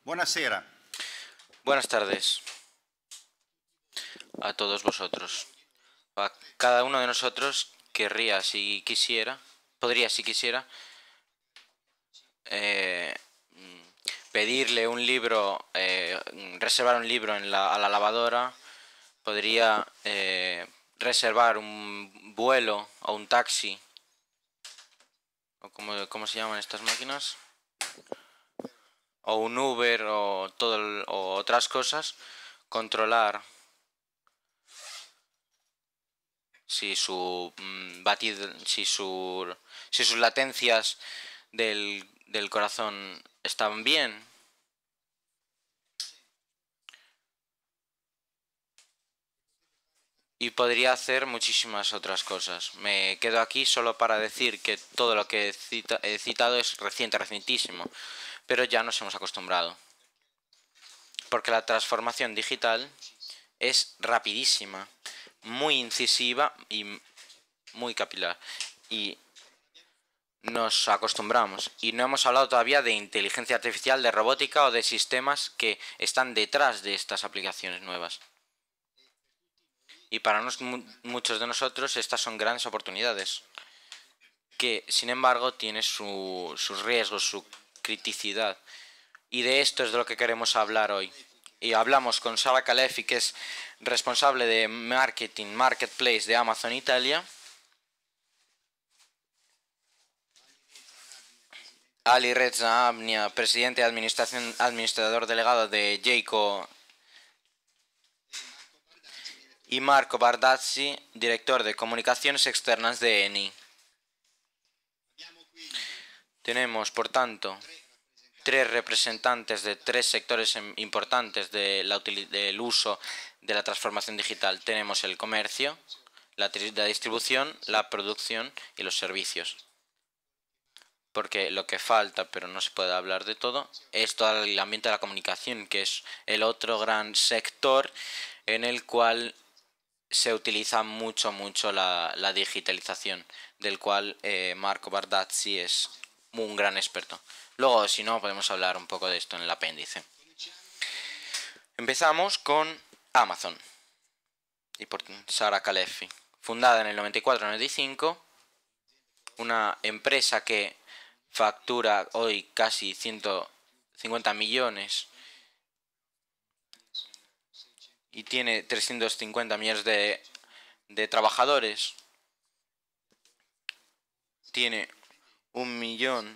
Buonasera. Buenas tardes a todos vosotros. Cada uno de nosotros querría, si quisiera, podría, si quisiera, pedirle un libro, reservar un libro a la lavadora, podría reservar un vuelo o un taxi, o ¿cómo se llaman estas máquinas? O un Uber o otras cosas, controlar si sus latencias del corazón están bien. Y podría hacer muchísimas otras cosas. Me quedo aquí solo para decir que todo lo que he citado es recientísimo, pero ya nos hemos acostumbrado. Porque la transformación digital es rapidísima, muy incisiva y muy capilar. Y nos acostumbramos. Y no hemos hablado todavía de inteligencia artificial, de robótica o de sistemas que están detrás de estas aplicaciones nuevas. Y para muchos de nosotros estas son grandes oportunidades, que sin embargo tienen sus riesgos, su criticidad. Y de esto es de lo que queremos hablar hoy. Y hablamos con Sara Calefi, que es responsable de Marketplace de Amazon Italia. Ali Reza Abnia, presidente de administrador delegado de Jayco. Y Marco Bardazzi, director de comunicaciones externas de Eni. Tenemos, por tanto, tres representantes de tres sectores importantes del uso de la transformación digital. Tenemos el comercio, la distribución, la producción y los servicios. Porque lo que falta, pero no se puede hablar de todo, es todo el ambiente de la comunicación, que es el otro gran sector en el cual se utiliza mucho la digitalización, del cual Marco Bardazzi es un gran experto. Luego, si no, podemos hablar un poco de esto en el apéndice. Empezamos con Amazon y por Sara Calefi, fundada en el 94-95, una empresa que factura hoy casi 150 millones y tiene 350 millones de trabajadores. Tiene 1 millón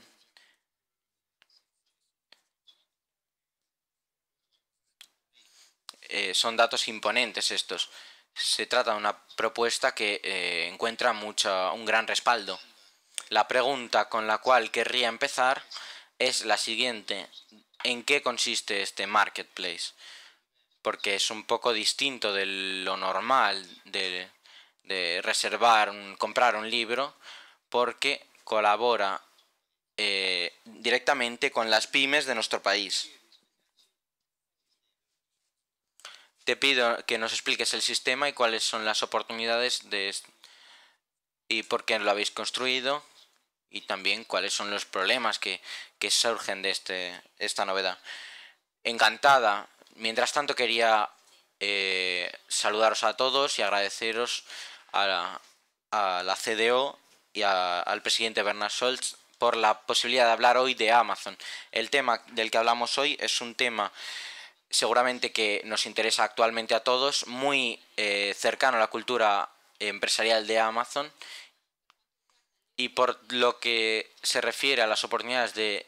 son datos imponentes estos. Se trata de una propuesta que encuentra un gran respaldo. La pregunta con la cual querría empezar es la siguiente: ¿en qué consiste este marketplace? Porque es un poco distinto de lo normal de comprar un libro, porque colabora directamente con las pymes de nuestro país. Te pido que nos expliques el sistema y cuáles son las oportunidades y por qué lo habéis construido, y también cuáles son los problemas que surgen de esta novedad. Encantada. Mientras tanto, quería saludaros a todos y agradeceros a la CDO y al presidente Bernard Scholz por la posibilidad de hablar hoy de Amazon. El tema del que hablamos hoy es un tema seguramente que nos interesa actualmente a todos, muy cercano a la cultura empresarial de Amazon, y por lo que se refiere a las oportunidades de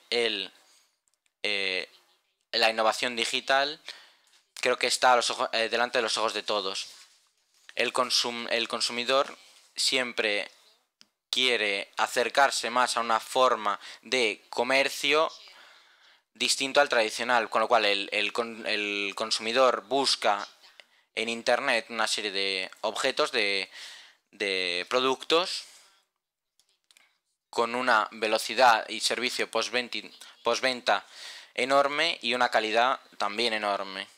la innovación digital, creo que está delante de los ojos de todos. El consumidor siempre quiere acercarse más a una forma de comercio distinto al tradicional, con lo cual el consumidor busca en Internet una serie de objetos, de productos, con una velocidad y servicio postventa enorme y una calidad también enorme.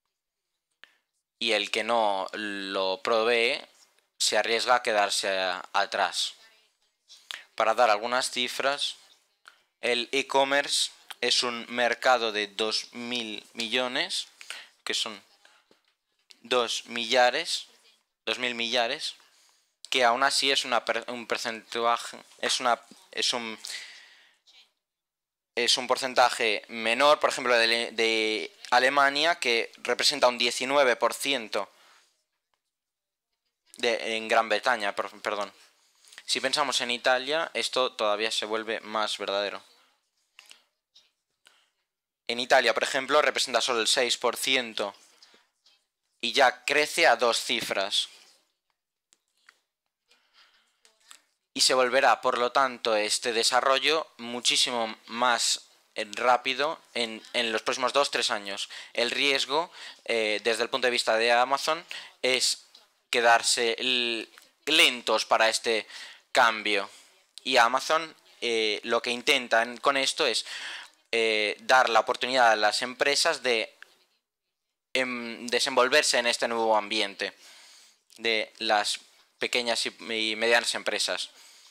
Y el que no lo provee se arriesga a quedarse atrás. Para dar algunas cifras, el e-commerce es un mercado de 2.000 millones, que son 2.000 millares, que aún así es un porcentaje, es un porcentaje menor, por ejemplo, de Alemania, que representa un 19% en Gran Bretaña, perdón. Si pensamos en Italia, esto todavía se vuelve más verdadero. En Italia, por ejemplo, representa solo el 6% y ya crece a 2 cifras. Y se volverá, por lo tanto, este desarrollo muchísimo más rápido en los próximos 2-3 años. El riesgo, desde el punto de vista de Amazon, es quedarse lentos para este cambio. Y Amazon lo que intentan con esto es dar la oportunidad a las empresas de desenvolverse en este nuevo ambiente de las pequeñas y medianas empresas.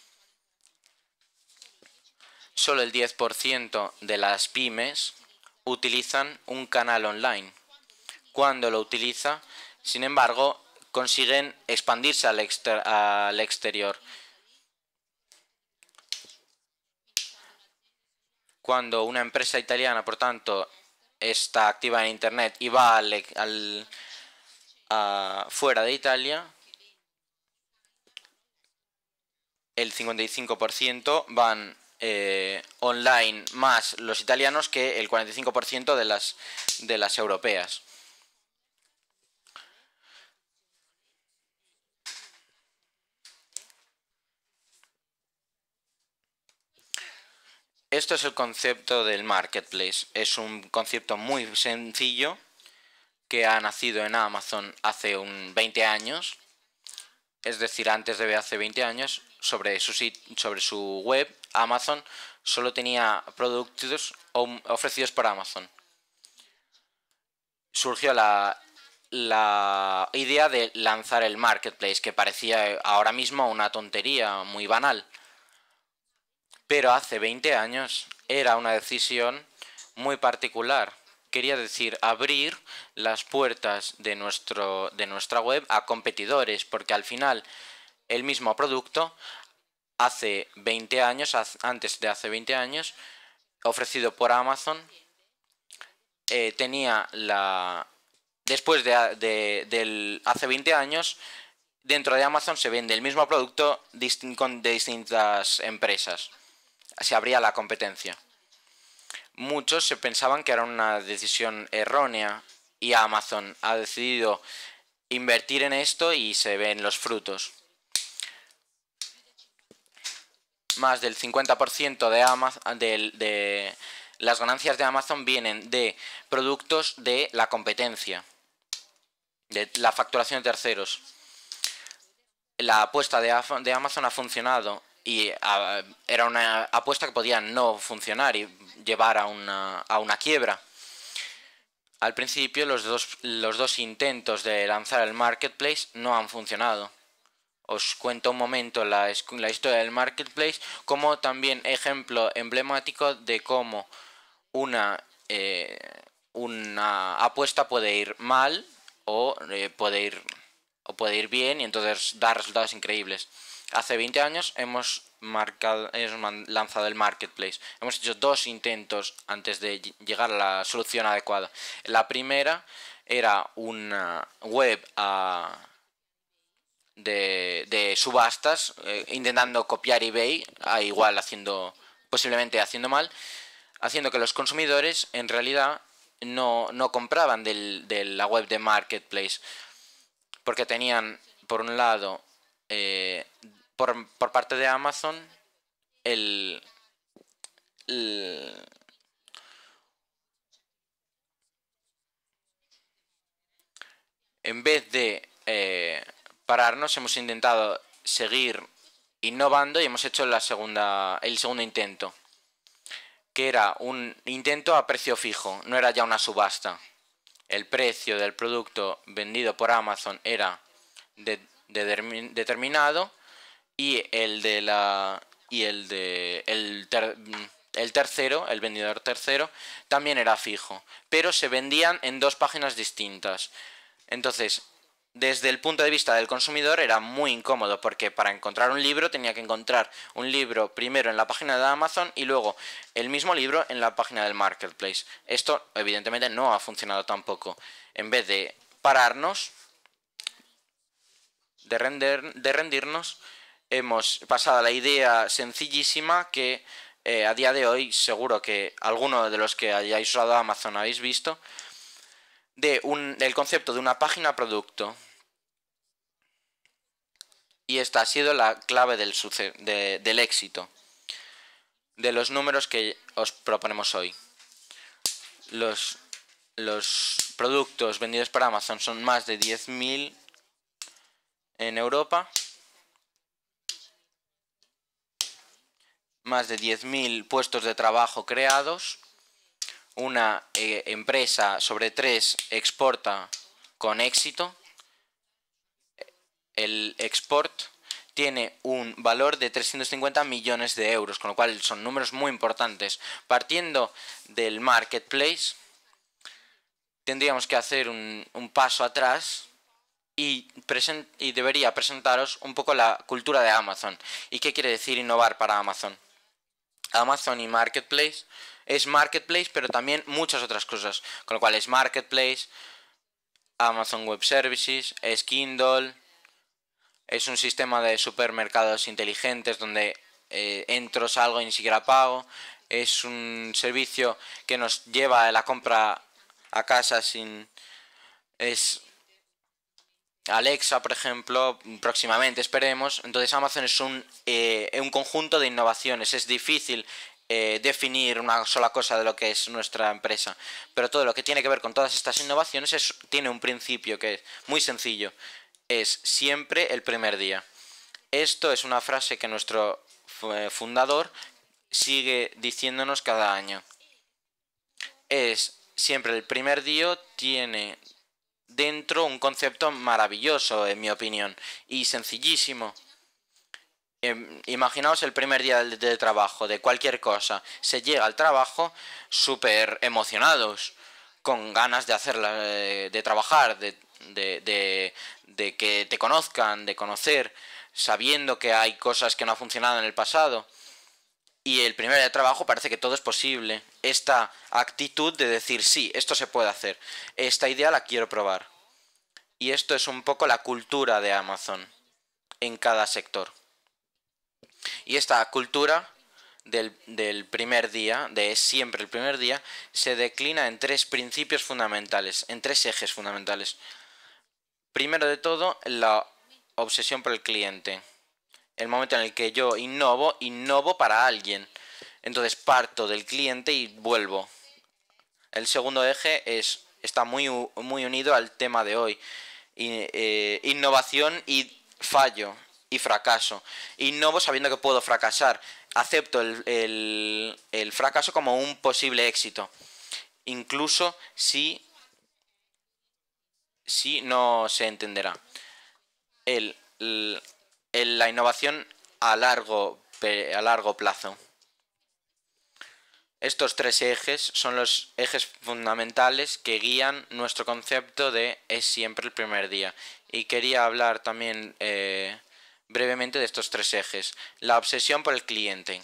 Solo el 10% de las pymes utilizan un canal online. Cuando lo utiliza, sin embargo, consiguen expandirse al exterior. Cuando una empresa italiana, por tanto, está activa en Internet y va fuera de Italia, el 55% van online más los italianos que el 45% de las europeas. Esto es el concepto del marketplace. Es un concepto muy sencillo que ha nacido en Amazon hace 20 años, es decir, antes de hace 20 años. Sobre su web, Amazon solo tenía productos ofrecidos por Amazon. Surgió la idea de lanzar el marketplace, que parecía ahora mismo una tontería muy banal. Pero hace 20 años era una decisión muy particular. Quería decir, abrir las puertas de nuestra web a competidores, porque al final el mismo producto hace 20 años, antes de hace 20 años, ofrecido por Amazon, tenía después de hace 20 años, dentro de Amazon se vende el mismo producto de distintas empresas. Se abría la competencia. Muchos se pensaban que era una decisión errónea y Amazon ha decidido invertir en esto y se ven los frutos. Más del 50% de las ganancias de Amazon vienen de productos de la competencia, de la facturación de terceros. La apuesta de Amazon ha funcionado y era una apuesta que podía no funcionar y llevar a una quiebra. Al principio los dos intentos de lanzar el marketplace no han funcionado. Os cuento un momento la historia del marketplace como también ejemplo emblemático de cómo una apuesta puede ir mal o puede ir bien y entonces dar resultados increíbles. Hace 20 años hemos lanzado el marketplace. Hemos hecho 2 intentos antes de llegar a la solución adecuada. La primera era una web de subastas, intentando copiar eBay, igual posiblemente haciendo mal, haciendo que los consumidores en realidad no compraban de la web de marketplace, porque tenían, por un lado, por parte de Amazon, en vez de pararnos, hemos intentado seguir innovando y hemos hecho el segundo intento, que era un intento a precio fijo, no era ya una subasta. El precio del producto vendido por Amazon era determinado y el el tercero, el vendedor tercero, también era fijo, pero se vendían en dos páginas distintas. Entonces, desde el punto de vista del consumidor era muy incómodo porque para encontrar un libro tenía que encontrar un libro primero en la página de Amazon y luego el mismo libro en la página del Marketplace. Esto evidentemente no ha funcionado tampoco. En vez de pararnos, de rendirnos, hemos pasado a la idea sencillísima que a día de hoy seguro que alguno de los que hayáis usado Amazon habéis visto, del concepto de una página producto. Y esta ha sido la clave del éxito, de los números que os proponemos hoy. Los productos vendidos por Amazon son más de 10.000 en Europa, más de 10.000 puestos de trabajo creados, una empresa sobre 3 exporta con éxito. El export tiene un valor de 350 millones de euros, con lo cual son números muy importantes. Partiendo del marketplace, tendríamos que hacer un paso atrás y debería presentaros un poco la cultura de Amazon. ¿Y qué quiere decir innovar para Amazon? Amazon y Marketplace es Marketplace, pero también muchas otras cosas. Con lo cual es Marketplace, Amazon Web Services, es Kindle, es un sistema de supermercados inteligentes donde entro, salgo y ni siquiera pago. Es un servicio que nos lleva a la compra a casa sin... Es Alexa, por ejemplo, próximamente esperemos. Entonces Amazon es un conjunto de innovaciones. Es difícil definir una sola cosa de lo que es nuestra empresa, pero todo lo que tiene que ver con todas estas innovaciones tiene un principio que es muy sencillo. Es siempre el primer día. Esto es una frase que nuestro fundador sigue diciéndonos cada año. Es siempre el primer día, tiene dentro un concepto maravilloso, en mi opinión, y sencillísimo. Imaginaos el primer día de trabajo de cualquier cosa. Se llega al trabajo súper emocionados, con ganas de hacerla, de trabajar, de que te conozcan, de conocer, sabiendo que hay cosas que no han funcionado en el pasado. Y el primer día de trabajo parece que todo es posible. Esta actitud de decir, sí, esto se puede hacer. Esta idea la quiero probar. Y esto es un poco la cultura de Amazon en cada sector. Y esta cultura del primer día, de siempre el primer día, se declina en 3 principios fundamentales, en 3 ejes fundamentales. Primero de todo, la obsesión por el cliente. El momento en el que yo innovo para alguien. Entonces parto del cliente y vuelvo. El segundo eje está muy unido al tema de hoy. Innovación y fallo y fracaso. Innovo sabiendo que puedo fracasar. Acepto el fracaso como un posible éxito. Incluso si no se entenderá. La innovación a largo plazo. Estos 3 ejes son los ejes fundamentales que guían nuestro concepto de es siempre el primer día. Y quería hablar también brevemente de estos 3 ejes. La obsesión por el cliente.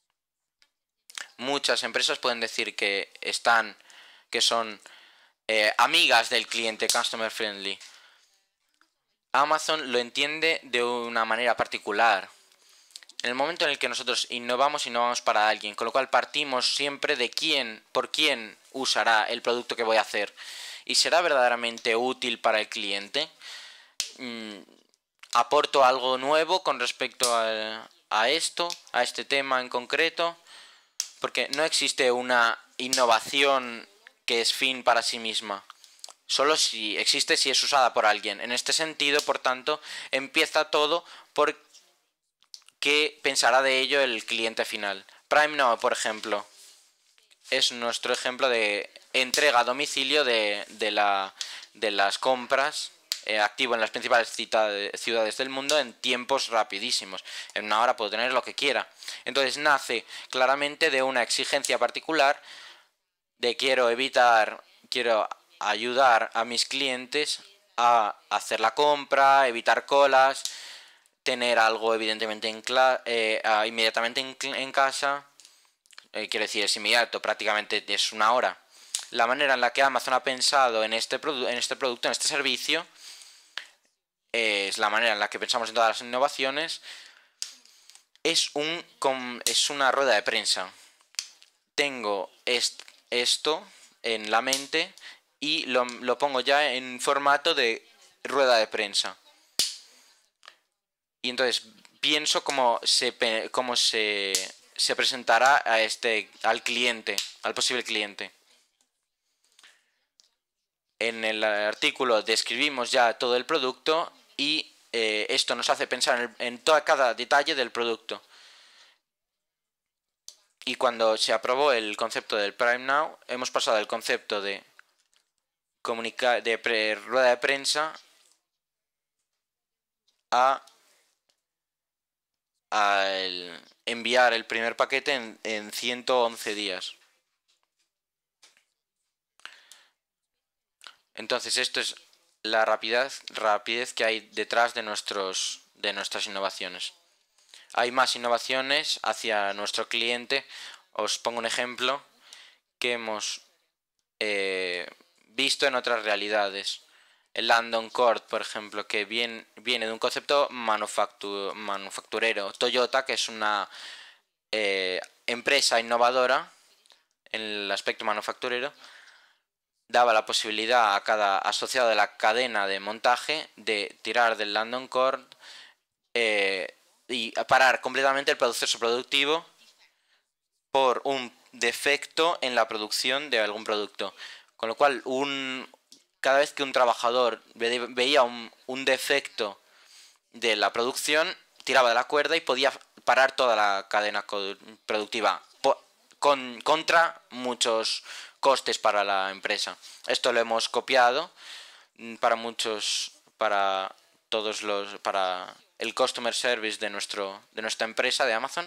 Muchas empresas pueden decir que son amigas del cliente, customer friendly. Amazon lo entiende de una manera particular. En el momento en el que nosotros innovamos para alguien, con lo cual partimos siempre de por quién usará el producto que voy a hacer. ¿Y será verdaderamente útil para el cliente? ¿Aporto algo nuevo con respecto a este tema en concreto? Porque no existe una innovación que es fin para sí misma. Solo si existe si es usada por alguien. En este sentido, por tanto, empieza todo por qué pensará de ello el cliente final. Prime Now, por ejemplo, es nuestro ejemplo de entrega a domicilio de las compras activo en las principales ciudades del mundo en tiempos rapidísimos. En una hora puedo tener lo que quiera. Entonces nace claramente de una exigencia particular de quiero ayudar a mis clientes a hacer la compra, evitar colas, tener algo evidentemente inmediatamente en casa. Quiero decir, es inmediato, prácticamente es una hora. La manera en la que Amazon ha pensado en este producto, en este servicio, es la manera en la que pensamos en todas las innovaciones. Es una rueda de prensa. Tengo esto en la mente y lo pongo ya en formato de rueda de prensa. Y entonces pienso cómo se presentará al cliente, al posible cliente. En el artículo describimos ya todo el producto y esto nos hace pensar en cada detalle del producto. Y cuando se aprobó el concepto del Prime Now, hemos pasado del concepto de rueda de prensa a enviar el primer paquete en 111 días. Entonces esto es la rapidez que hay detrás de nuestras innovaciones. Hay más innovaciones hacia nuestro cliente. Os pongo un ejemplo que hemos visto en otras realidades. El Landon Cord, por ejemplo, que viene de un concepto manufacturero. Toyota, que es una empresa innovadora en el aspecto manufacturero, daba la posibilidad a cada asociado de la cadena de montaje de tirar del Landon Cord y parar completamente el proceso productivo por un defecto en la producción de algún producto. Con lo cual, cada vez que un trabajador veía un defecto de la producción, tiraba de la cuerda y podía parar toda la cadena productiva contra muchos costes para la empresa. Esto lo hemos copiado para el customer service de nuestra empresa de Amazon.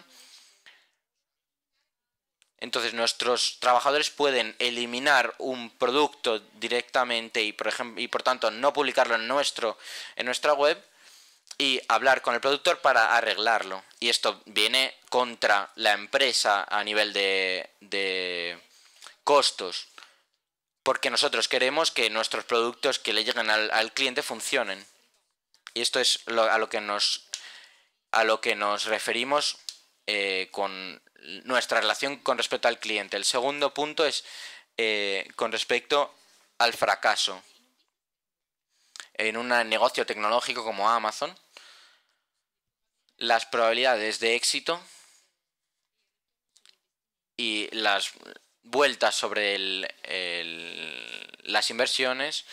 Entonces nuestros trabajadores pueden eliminar un producto directamente y por tanto no publicarlo en nuestra web y hablar con el productor para arreglarlo. Y esto viene contra la empresa a nivel de costos, porque nosotros queremos que nuestros productos que le lleguen al cliente funcionen. Y esto es a lo que nos referimos con nuestra relación con respecto al cliente. El segundo punto es con respecto al fracaso. En un negocio tecnológico como Amazon, las probabilidades de éxito y las vueltas sobre las inversiones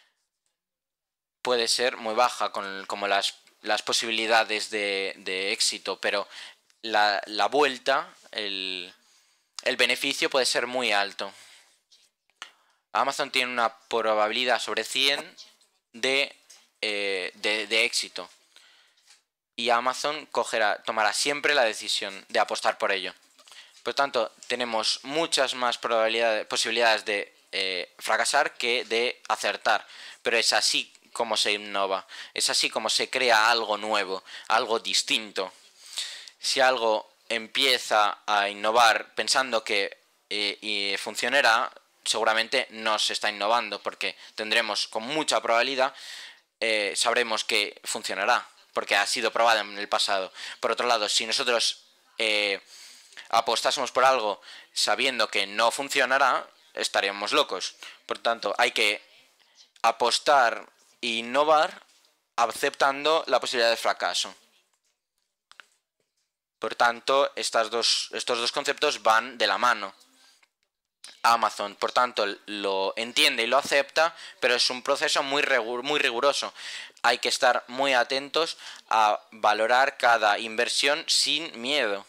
puede ser muy baja, como las posibilidades de éxito, pero la vuelta, el beneficio puede ser muy alto. Amazon tiene una probabilidad sobre 100 de éxito. Y Amazon tomará siempre la decisión de apostar por ello. Por lo tanto, tenemos muchas más posibilidades de fracasar que de acertar. Pero es así como se innova. Es así como se crea algo nuevo, algo distinto. Si algo empieza a innovar pensando que funcionará, seguramente no se está innovando, porque tendremos con mucha probabilidad, sabremos que funcionará, porque ha sido probado en el pasado. Por otro lado, si nosotros apostásemos por algo sabiendo que no funcionará, estaríamos locos. Por tanto, hay que apostar e innovar aceptando la posibilidad de fracaso. Por tanto, estos dos conceptos van de la mano. Amazon, por tanto, lo entiende y lo acepta, pero es un proceso muy riguroso. Hay que estar muy atentos a valorar cada inversión sin miedo.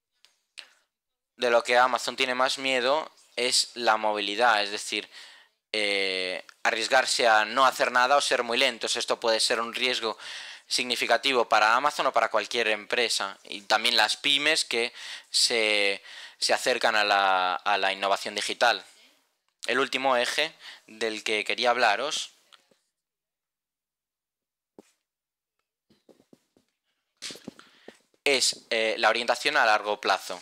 De lo que Amazon tiene más miedo es la movilidad, es decir, arriesgarse a no hacer nada o ser muy lentos. Esto puede ser un riesgo significativo para Amazon o para cualquier empresa. Y también las pymes que se acercan a la innovación digital. El último eje del que quería hablaros es la orientación a largo plazo.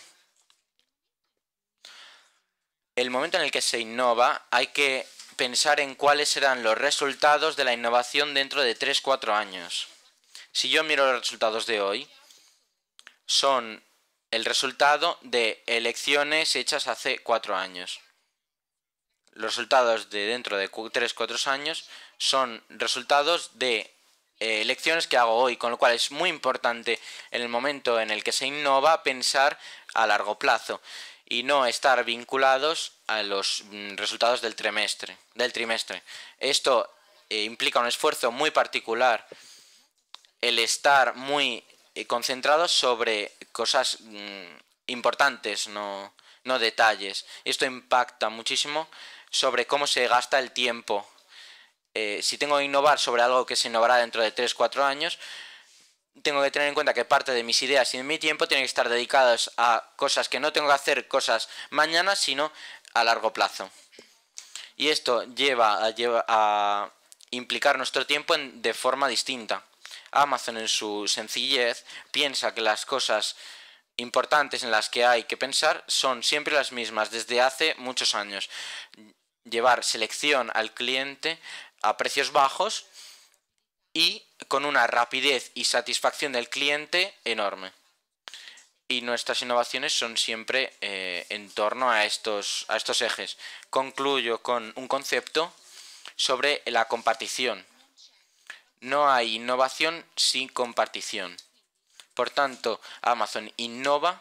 El momento en el que se innova hay que pensar en cuáles serán los resultados de la innovación dentro de 3-4 años. Si yo miro los resultados de hoy, son el resultado de elecciones hechas hace 4 años. Los resultados de dentro de 3-4 años son resultados de elecciones que hago hoy, con lo cual es muy importante en el momento en el que se innova pensar a largo plazo y no estar vinculados a los resultados del trimestre. Esto implica un esfuerzo muy particular, el estar muy concentrados sobre cosas importantes, no detalles. Esto impacta muchísimo sobre cómo se gasta el tiempo. Si tengo que innovar sobre algo que se innovará dentro de 3-4 años, tengo que tener en cuenta que parte de mis ideas y de mi tiempo tienen que estar dedicados a cosas que no tengo que hacer cosas mañana, sino a largo plazo. Y esto lleva a implicar nuestro tiempo de forma distinta. Amazon, en su sencillez, piensa que las cosas importantes en las que hay que pensar son siempre las mismas desde hace muchos años. Llevar selección al cliente a precios bajos y con una rapidez y satisfacción del cliente enorme. Y nuestras innovaciones son siempre en torno a estos ejes. Concluyo con un concepto sobre la compartición. No hay innovación sin compartición. Por tanto, Amazon innova,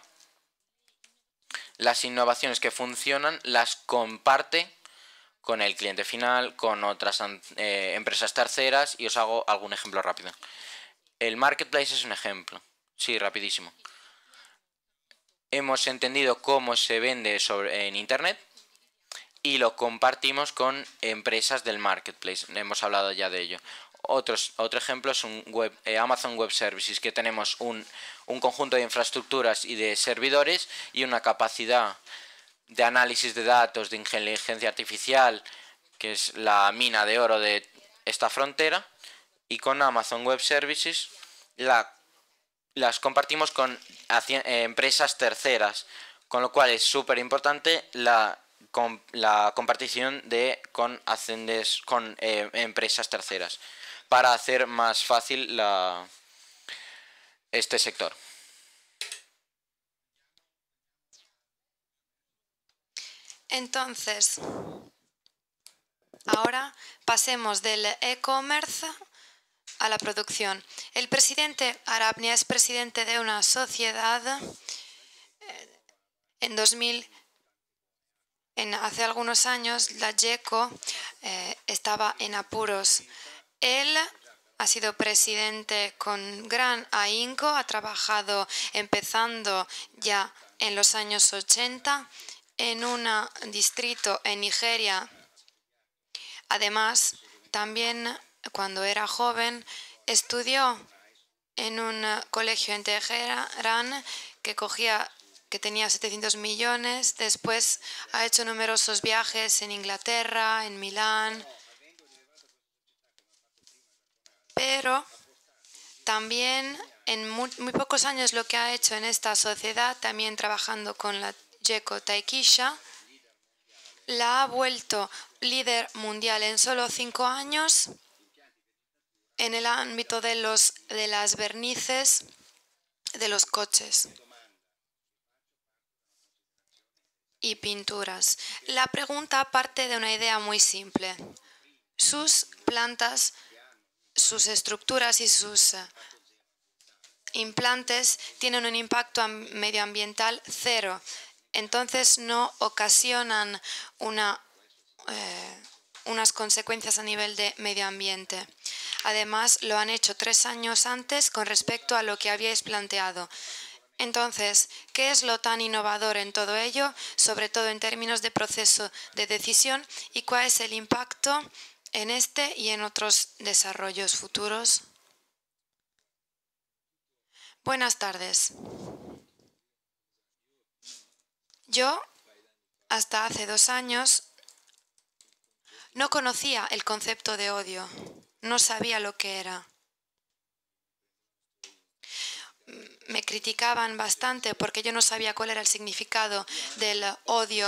las innovaciones que funcionan las comparte con el cliente final, con otras empresas terceras, y os hago algún ejemplo rápido. El marketplace es un ejemplo. Sí, rapidísimo. Hemos entendido cómo se vende en Internet y lo compartimos con empresas del marketplace. Hemos hablado ya de ello. Otro ejemplo es Amazon Web Services, que tenemos un conjunto de infraestructuras y de servidores y una capacidad de análisis de datos, de inteligencia artificial, que es la mina de oro de esta frontera. Y con Amazon Web Services las compartimos con empresas terceras, con lo cual es súper importante la compartición con empresas terceras para hacer más fácil este sector. Entonces, ahora pasemos del e-commerce a la producción. El presidente Arabnia es presidente de una sociedad. Hace algunos años la GECO estaba en apuros. Él ha sido presidente con gran ahínco, ha trabajado empezando ya en los años 80 en un distrito en Nigeria. Además, también cuando era joven estudió en un colegio en Teherán que tenía 700 millones. Después ha hecho numerosos viajes en Inglaterra, en Milán. Pero también en muy pocos años lo que ha hecho en esta sociedad, también trabajando con la GECO Taikisha, la ha vuelto líder mundial en solo 5 años en el ámbito de las vernices de los coches y pinturas. La pregunta parte de una idea muy simple. Sus plantas, sus estructuras y sus implantes tienen un impacto medioambiental cero. Entonces no ocasionan unas consecuencias a nivel de medio ambiente. Además, lo han hecho 3 años antes con respecto a lo que habíais planteado. Entonces, ¿qué es lo tan innovador en todo ello, sobre todo en términos de proceso de decisión, y cuál es el impacto en este y en otros desarrollos futuros? Buenas tardes. Yo, hasta hace 2 años, no conocía el concepto de odio, no sabía lo que era. Me criticaban bastante porque yo no sabía cuál era el significado del odio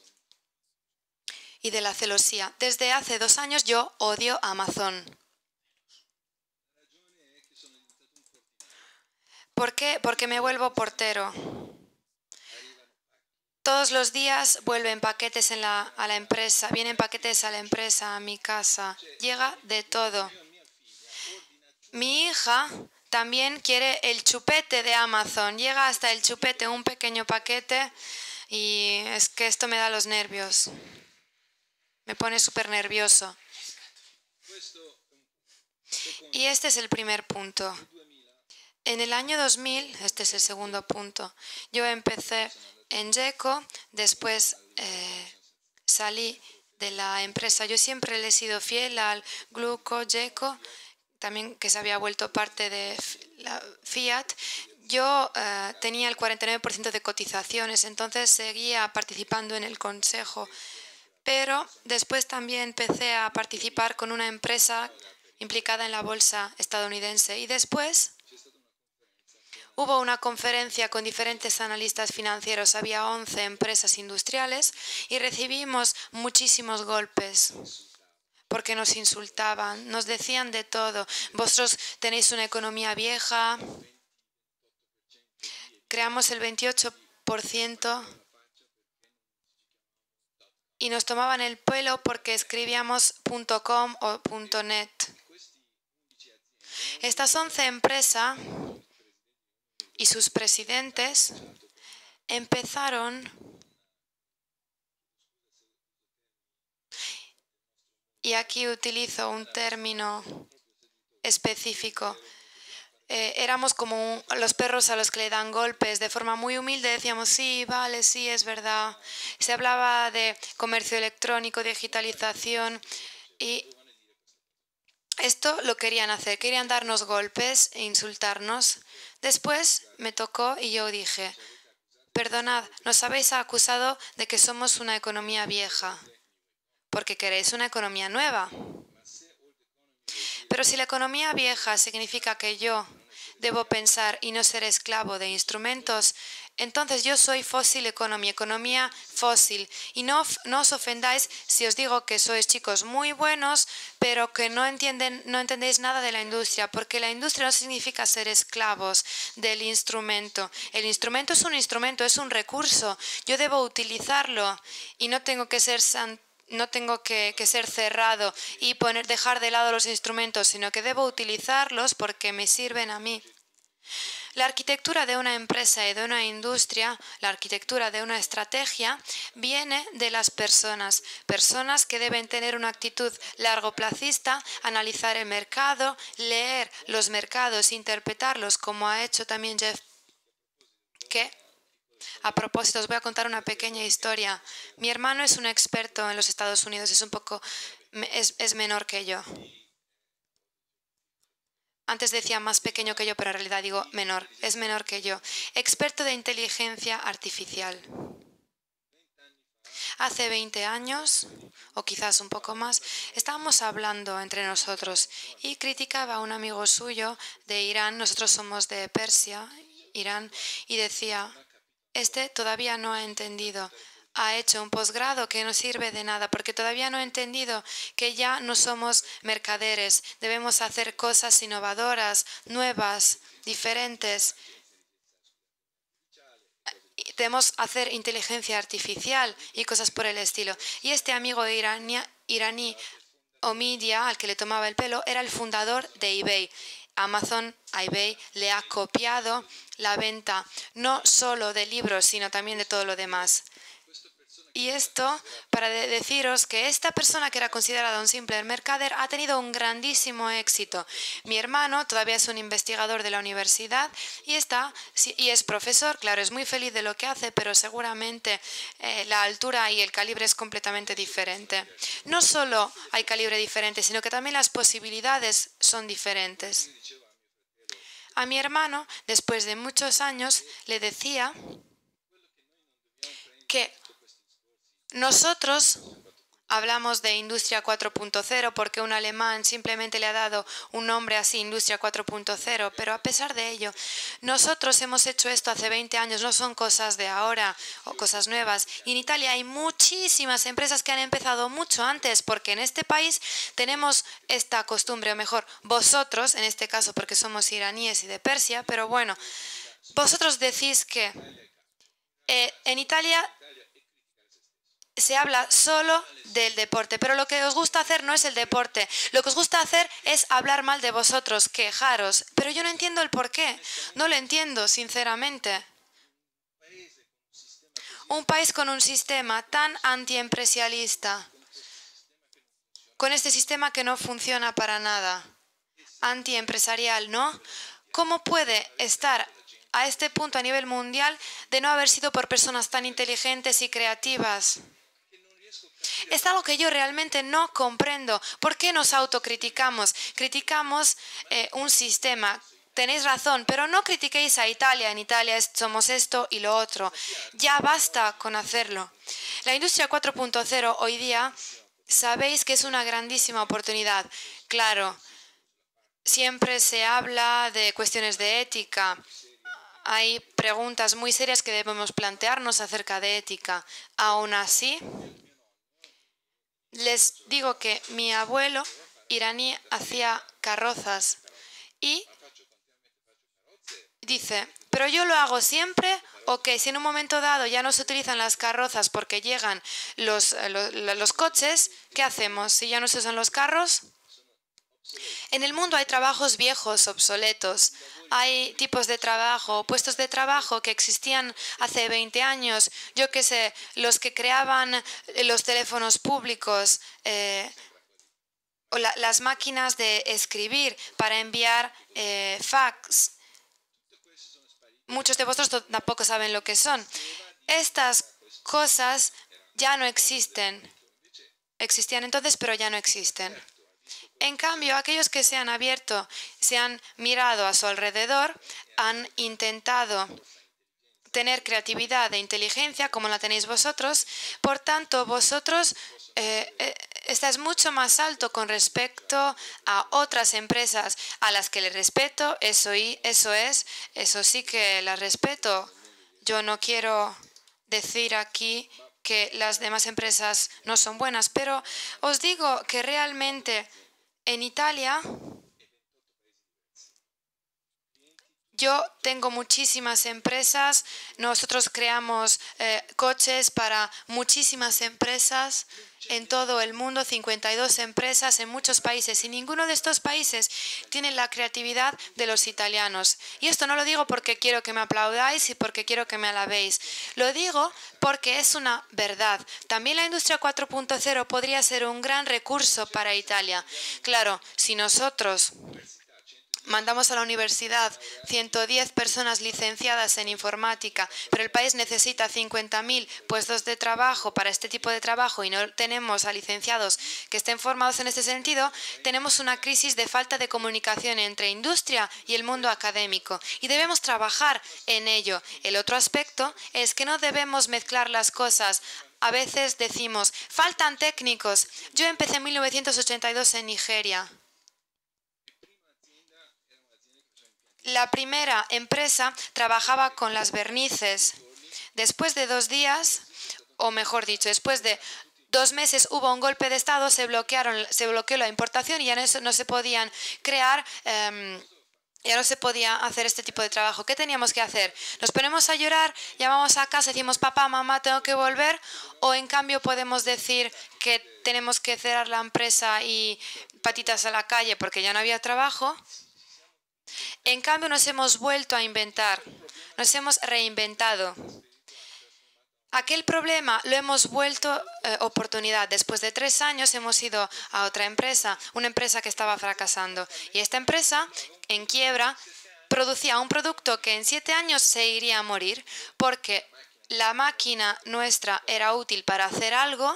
y de la celosía. Desde hace 2 años yo odio Amazon. ¿Por qué? Porque me vuelvo portero. Todos los días vuelven paquetes a la empresa, vienen paquetes a la empresa, a mi casa. Llega de todo. Mi hija también quiere el chupete de Amazon. Llega hasta el chupete, un pequeño paquete, y es que esto me da los nervios. Me pone súper nervioso. Y este es el primer punto. En el año 2000, este es el segundo punto, yo empecé en GECO, después salí de la empresa. Yo siempre le he sido fiel al Grupo GECO, también que se había vuelto parte de la Fiat. Yo tenía el 49% de cotizaciones, entonces seguía participando en el consejo. Pero después también empecé a participar con una empresa implicada en la bolsa estadounidense. Y después hubo una conferencia con diferentes analistas financieros. Había 11 empresas industriales y recibimos muchísimos golpes porque nos insultaban, nos decían de todo. Vosotros tenéis una economía vieja, creamos el 28%. Y nos tomaban el pelo porque escribíamos .com o .net. Estas 11 empresas y sus presidentes empezaron, y aquí utilizo un término específico, éramos como los perros a los que le dan golpes. De forma muy humilde decíamos, sí, vale, sí, es verdad. Se hablaba de comercio electrónico, digitalización, y esto lo querían hacer, querían darnos golpes e insultarnos. Después me tocó y yo dije, perdonad, nos habéis acusado de que somos una economía vieja, porque queréis una economía nueva. Pero si la economía vieja significa que yo debo pensar y no ser esclavo de instrumentos, entonces yo soy fossil economy, economía fósil. Y no os ofendáis si os digo que sois chicos muy buenos, pero que no entendéis nada de la industria, porque la industria no significa ser esclavos del instrumento. El instrumento es un instrumento, es un recurso. Yo debo utilizarlo y no tengo que ser ser cerrado y dejar de lado los instrumentos, sino que debo utilizarlos porque me sirven a mí. La arquitectura de una empresa y de una industria, la arquitectura de una estrategia, viene de las personas. Personas que deben tener una actitud largoplacista, analizar el mercado, leer los mercados, interpretarlos, como ha hecho también Jeff. A propósito, os voy a contar una pequeña historia. Mi hermano es un experto en los Estados Unidos, es menor que yo. Antes decía más pequeño que yo, pero en realidad digo menor, es menor que yo. Experto de inteligencia artificial. Hace 20 años, o quizás un poco más, estábamos hablando entre nosotros y criticaba a un amigo suyo de Irán. Nosotros somos de Persia, Irán, y decía, este todavía no ha entendido. Ha hecho un posgrado que no sirve de nada porque todavía no ha entendido que ya no somos mercaderes. Debemos hacer cosas innovadoras, nuevas, diferentes. Debemos hacer inteligencia artificial y cosas por el estilo. Y este amigo iraní, Omidia, al que le tomaba el pelo, era el fundador de eBay. Amazon, eBay, le ha copiado la venta no solo de libros, sino también de todo lo demás. Y esto para deciros que esta persona que era considerada un simple mercader ha tenido un grandísimo éxito. Mi hermano todavía es un investigador de la universidad y es profesor, claro, es muy feliz de lo que hace, pero seguramente la altura y el calibre es completamente diferente. No solo hay calibre diferente, sino que también las posibilidades son diferentes. A mi hermano, después de muchos años, le decía que nosotros hablamos de Industria 4.0 porque un alemán simplemente le ha dado un nombre así, Industria 4.0, pero a pesar de ello, nosotros hemos hecho esto hace 20 años, no son cosas de ahora o cosas nuevas. Y en Italia hay muchísimas empresas que han empezado mucho antes porque en este país tenemos esta costumbre, o mejor, vosotros, en este caso porque somos iraníes y de Persia, pero bueno, vosotros decís que en Italia se habla solo del deporte, pero lo que os gusta hacer no es el deporte. Lo que os gusta hacer es hablar mal de vosotros, quejaros. Pero yo no entiendo el por qué. No lo entiendo, sinceramente. Un país con un sistema tan antiempresarialista, con este sistema que no funciona para nada, antiempresarial, ¿no? ¿Cómo puede estar a este punto a nivel mundial de no haber sido por personas tan inteligentes y creativas? Es algo que yo realmente no comprendo. ¿Por qué nos autocriticamos? Criticamos un sistema. Tenéis razón, pero no critiquéis a Italia. En Italia somos esto y lo otro. Ya basta con hacerlo. La industria 4.0 hoy día sabéis que es una grandísima oportunidad. Claro, siempre se habla de cuestiones de ética. Hay preguntas muy serias que debemos plantearnos acerca de ética. Aún así, les digo que mi abuelo iraní hacía carrozas y dice, pero yo lo hago siempre, o que si en un momento dado ya no se utilizan las carrozas porque llegan los coches, ¿qué hacemos? Si ya no se usan los carros. En el mundo hay trabajos viejos, obsoletos. Hay tipos de trabajo, puestos de trabajo que existían hace 20 años. Yo qué sé, los que creaban los teléfonos públicos, o las máquinas de escribir para enviar fax. Muchos de vosotros tampoco saben lo que son. Estas cosas ya no existen. Existían entonces, pero ya no existen. En cambio, aquellos que se han abierto, se han mirado a su alrededor, han intentado tener creatividad e inteligencia como la tenéis vosotros. Por tanto, vosotros estáis mucho más alto con respecto a otras empresas a las que les respeto. Eso sí que las respeto. Yo no quiero decir aquí que las demás empresas no son buenas, pero os digo que realmente en Italia yo tengo muchísimas empresas, nosotros creamos coches para muchísimas empresas en todo el mundo, 52 empresas en muchos países, y ninguno de estos países tiene la creatividad de los italianos. Y esto no lo digo porque quiero que me aplaudáis y porque quiero que me alabéis, lo digo porque es una verdad. También la industria 4.0 podría ser un gran recurso para Italia. Claro, si nosotros mandamos a la universidad 110 personas licenciadas en informática, pero el país necesita 50.000 puestos de trabajo para este tipo de trabajo y no tenemos a licenciados que estén formados en este sentido, tenemos una crisis de falta de comunicación entre industria y el mundo académico y debemos trabajar en ello. El otro aspecto es que no debemos mezclar las cosas. A veces decimos, faltan técnicos. Yo empecé en 1982 en Nigeria. La primera empresa trabajaba con las vernices. Después de 2 días, o mejor dicho, después de 2 meses hubo un golpe de estado, se bloqueó la importación y ya no se podían crear, ya no se podía hacer este tipo de trabajo. ¿Qué teníamos que hacer? Nos ponemos a llorar, llamamos a casa, decimos, papá, mamá, tengo que volver, o en cambio podemos decir que tenemos que cerrar la empresa y patitas a la calle porque ya no había trabajo. En cambio, nos hemos vuelto a inventar, nos hemos reinventado. aquel problema lo hemos vuelto oportunidad. Después de 3 años hemos ido a otra empresa, una empresa que estaba fracasando. Y esta empresa, en quiebra, producía un producto que en 7 años se iría a morir porque la máquina nuestra era útil para hacer algo,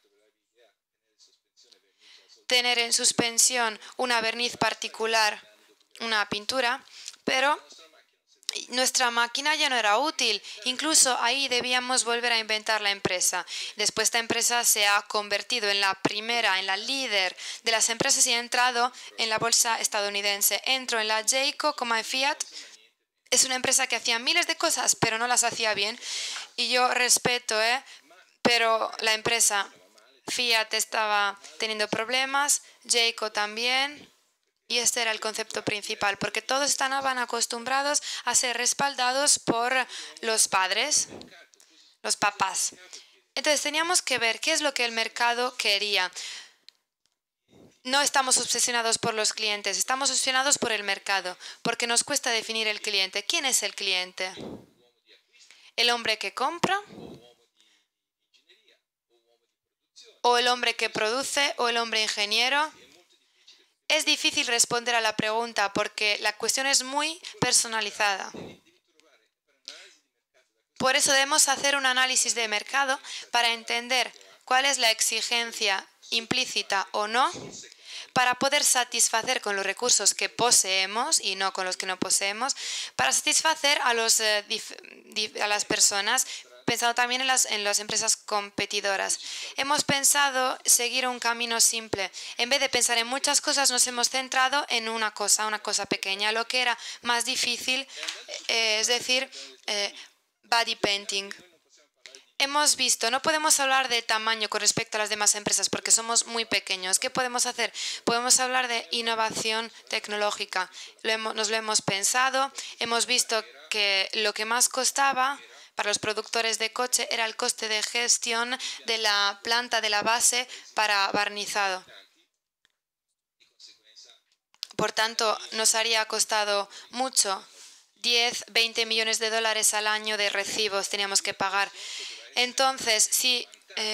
tener en suspensión una verniz particular, una pintura, pero nuestra máquina ya no era útil. Incluso ahí debíamos volver a inventar la empresa. Después esta empresa se ha convertido en la primera, en la líder de las empresas y ha entrado en la bolsa estadounidense. Entro en la Jayco como en Fiat. Es una empresa que hacía miles de cosas, pero no las hacía bien. Y yo respeto, pero la empresa Fiat estaba teniendo problemas, Jayco también. Y este era el concepto principal, porque todos estaban acostumbrados a ser respaldados por los padres, los papás. Entonces teníamos que ver qué es lo que el mercado quería. No estamos obsesionados por los clientes, estamos obsesionados por el mercado, porque nos cuesta definir el cliente. ¿Quién es el cliente? ¿El hombre que compra? ¿O el hombre que produce? ¿O el hombre ingeniero? Es difícil responder a la pregunta porque la cuestión es muy personalizada. Por eso debemos hacer un análisis de mercado para entender cuál es la exigencia implícita o no para poder satisfacer con los recursos que poseemos y no con los que no poseemos, para satisfacer a las personas, pensando también en las empresas competidoras. Hemos pensado seguir un camino simple. En vez de pensar en muchas cosas, nos hemos centrado en una cosa pequeña. Lo que era más difícil, es decir, body painting. Hemos visto, no podemos hablar de tamaño con respecto a las demás empresas porque somos muy pequeños. ¿Qué podemos hacer? Podemos hablar de innovación tecnológica. Nos lo hemos pensado. Hemos visto que lo que más costaba para los productores de coche era el coste de gestión de la planta de la base para barnizado. Por tanto, nos habría costado mucho, 10, 20 millones de dólares al año de recibos teníamos que pagar. Entonces, si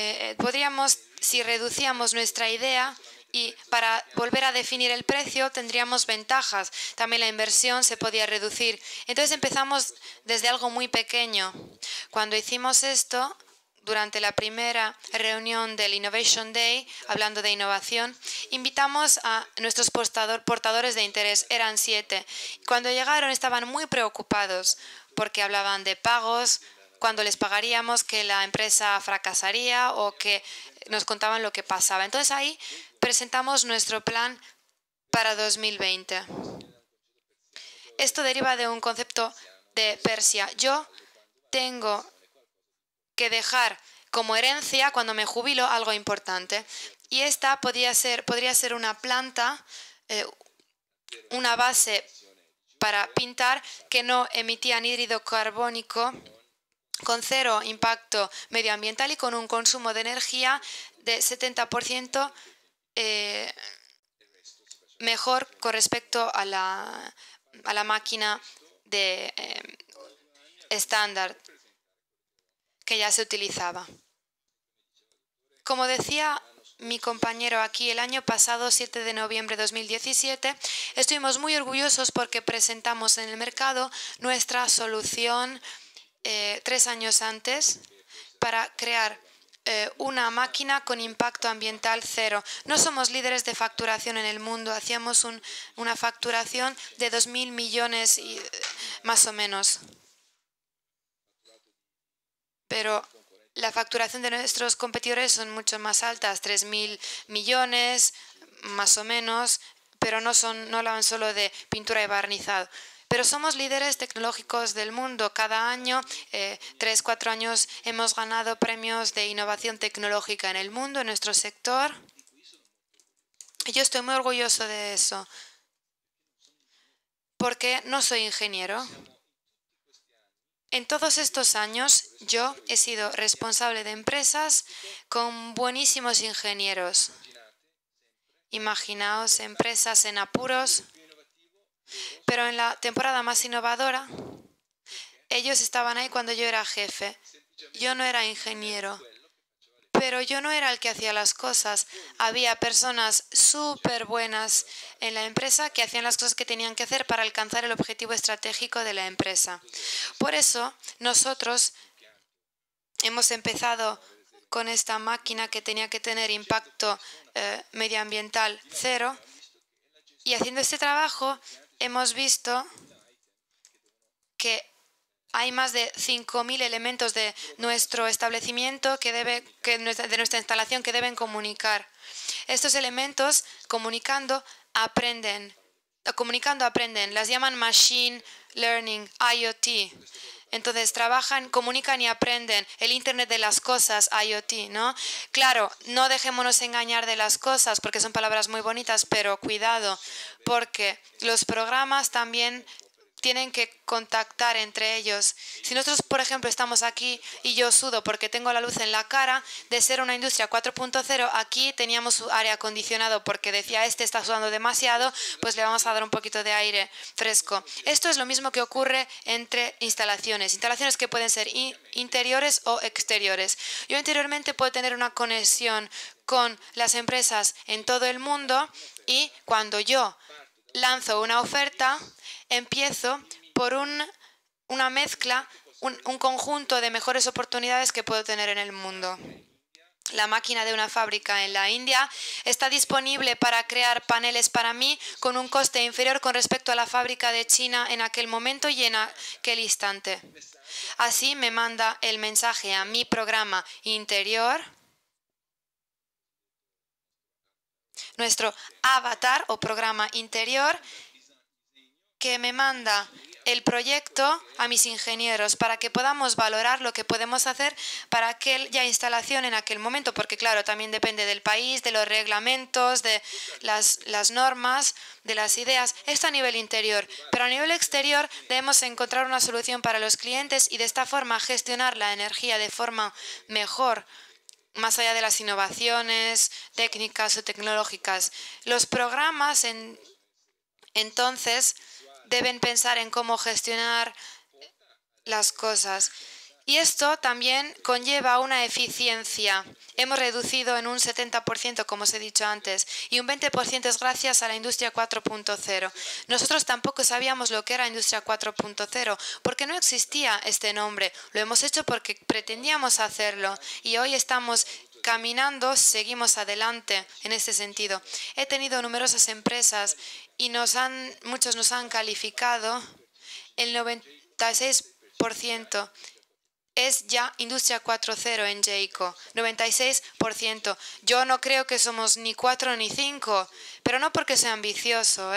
reducíamos nuestra idea y para volver a definir el precio tendríamos ventajas. También la inversión se podía reducir. Entonces empezamos desde algo muy pequeño. Cuando hicimos esto, durante la primera reunión del Innovation Day, hablando de innovación, invitamos a nuestros portadores de interés. Eran 7. Cuando llegaron estaban muy preocupados porque hablaban de pagos, cuando les pagaríamos, que la empresa fracasaría o que nos contaban lo que pasaba. Entonces ahí presentamos nuestro plan para 2020. Esto deriva de un concepto de Persia. Yo tengo que dejar como herencia, cuando me jubilo, algo importante. Y esta podría ser una planta, una base para pintar que no emitía anhídrido carbónico, con 0 impacto medioambiental y con un consumo de energía de 70% mejor con respecto a la máquina de estándar que ya se utilizaba. Como decía mi compañero aquí, el año pasado, 7 de noviembre de 2017, estuvimos muy orgullosos porque presentamos en el mercado nuestra solución 3 años antes para crear una máquina con impacto ambiental 0. No somos líderes de facturación en el mundo, hacíamos una facturación de 2.000 millones más o menos. Pero la facturación de nuestros competidores son mucho más altas, 3.000 millones más o menos, pero no hablan solo de pintura y barnizado. Pero somos líderes tecnológicos del mundo. Cada año, 3, 4 años, hemos ganado premios de innovación tecnológica en el mundo, en nuestro sector. Y yo estoy muy orgulloso de eso, porque no soy ingeniero. En todos estos años, yo he sido responsable de empresas con buenísimos ingenieros. Imaginaos empresas en apuros. Pero en la temporada más innovadora, ellos estaban ahí cuando yo era jefe. yo no era ingeniero, pero yo no era el que hacía las cosas. Había personas súper buenas en la empresa que hacían las cosas que tenían que hacer para alcanzar el objetivo estratégico de la empresa. Por eso, nosotros hemos empezado con esta máquina que tenía que tener impacto medioambiental cero, y haciendo este trabajo hemos visto que hay más de 5.000 elementos de nuestro establecimiento, de nuestra instalación, que deben comunicar. Estos elementos, comunicando, aprenden. Las llaman Machine Learning, IoT. Entonces trabajan, comunican y aprenden. El Internet de las cosas, IoT, ¿no? Claro, no dejémonos engañar de las cosas, porque son palabras muy bonitas, pero cuidado, porque los programas también tienen que contactar entre ellos. Si nosotros, por ejemplo, estamos aquí y yo sudo porque tengo la luz en la cara, de ser una industria 4.0, aquí teníamos su aire acondicionado porque decía, este está sudando demasiado, pues le vamos a dar un poquito de aire fresco. Esto es lo mismo que ocurre entre instalaciones que pueden ser interiores o exteriores. Yo interiormente puedo tener una conexión con las empresas en todo el mundo, y cuando yo lanzo una oferta, empiezo por una mezcla, un conjunto de mejores oportunidades que puedo tener en el mundo. La máquina de una fábrica en la India está disponible para crear paneles para mí con un coste inferior con respecto a la fábrica de China en aquel momento y en aquel instante. Así me manda el mensaje a mi programa interior, nuestro avatar o programa interior, que me manda el proyecto a mis ingenieros para que podamos valorar lo que podemos hacer para aquella instalación en aquel momento, porque claro, también depende del país, de los reglamentos, de las normas, de las ideas. Esto a nivel interior, pero a nivel exterior debemos encontrar una solución para los clientes y de esta forma gestionar la energía de forma mejor, más allá de las innovaciones técnicas o tecnológicas. Los programas entonces deben pensar en cómo gestionar las cosas. Y esto también conlleva una eficiencia. Hemos reducido en un 70%, como os he dicho antes, y un 20% es gracias a la industria 4.0. Nosotros tampoco sabíamos lo que era industria 4.0, porque no existía este nombre. Lo hemos hecho porque pretendíamos hacerlo, y hoy estamos caminando, seguimos adelante en este sentido. He tenido numerosas empresas y muchos nos han calificado. El 96% es ya industria 4.0 en Jayco, 96%. Yo no creo que somos ni 4 ni 5, pero no porque sea ambicioso,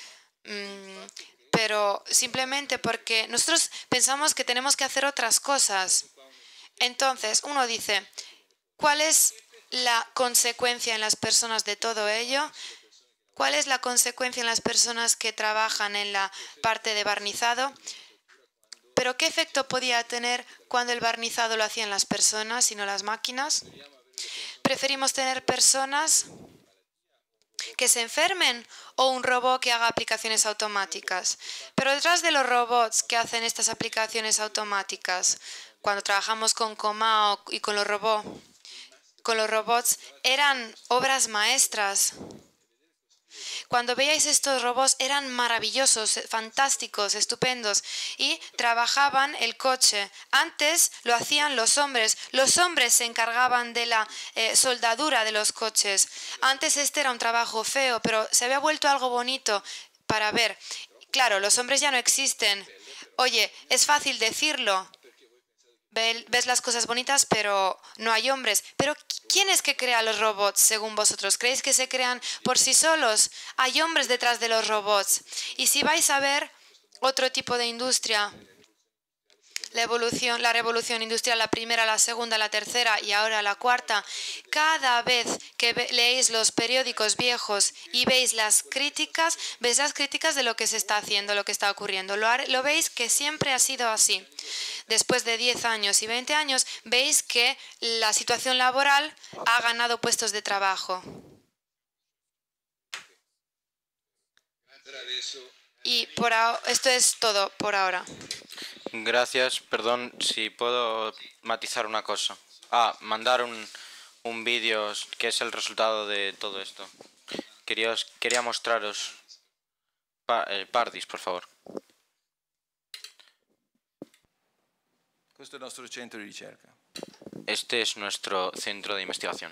pero simplemente porque nosotros pensamos que tenemos que hacer otras cosas. Entonces, uno dice, ¿cuál es la consecuencia en las personas de todo ello? ¿Cuál es la consecuencia en las personas que trabajan en la parte de barnizado? ¿Pero qué efecto podía tener cuando el barnizado lo hacían las personas y no las máquinas? ¿Preferimos tener personas que se enfermen o un robot que haga aplicaciones automáticas? Pero detrás de los robots que hacen estas aplicaciones automáticas, cuando trabajamos con Comao y con los robots, eran obras maestras. Cuando veíais estos robots eran maravillosos, fantásticos, estupendos, y trabajaban el coche. Antes lo hacían los hombres. Los hombres se encargaban de la soldadura de los coches. Antes este era un trabajo feo, pero se había vuelto algo bonito para ver. Claro, los hombres ya no existen. Oye, es fácil decirlo. Ves las cosas bonitas, pero no hay hombres. Pero ¿quién es que crea los robots, según vosotros? ¿Creéis que se crean por sí solos? Hay hombres detrás de los robots. Y si vais a ver otro tipo de industria, la revolución industrial, la primera, la segunda, la tercera y ahora la cuarta, cada vez que leéis los periódicos viejos y veis las críticas de lo que se está haciendo, lo que está ocurriendo. Lo veis que siempre ha sido así. Después de 10 años y 20 años, veis que la situación laboral ha ganado puestos de trabajo. Y esto es todo por ahora. Gracias, perdón si puedo matizar una cosa. Mandar un vídeo que es el resultado de todo esto. Quería mostraros. Pardis, por favor. Questo è il nostro centro di ricerca. Este es nuestro centro de investigación.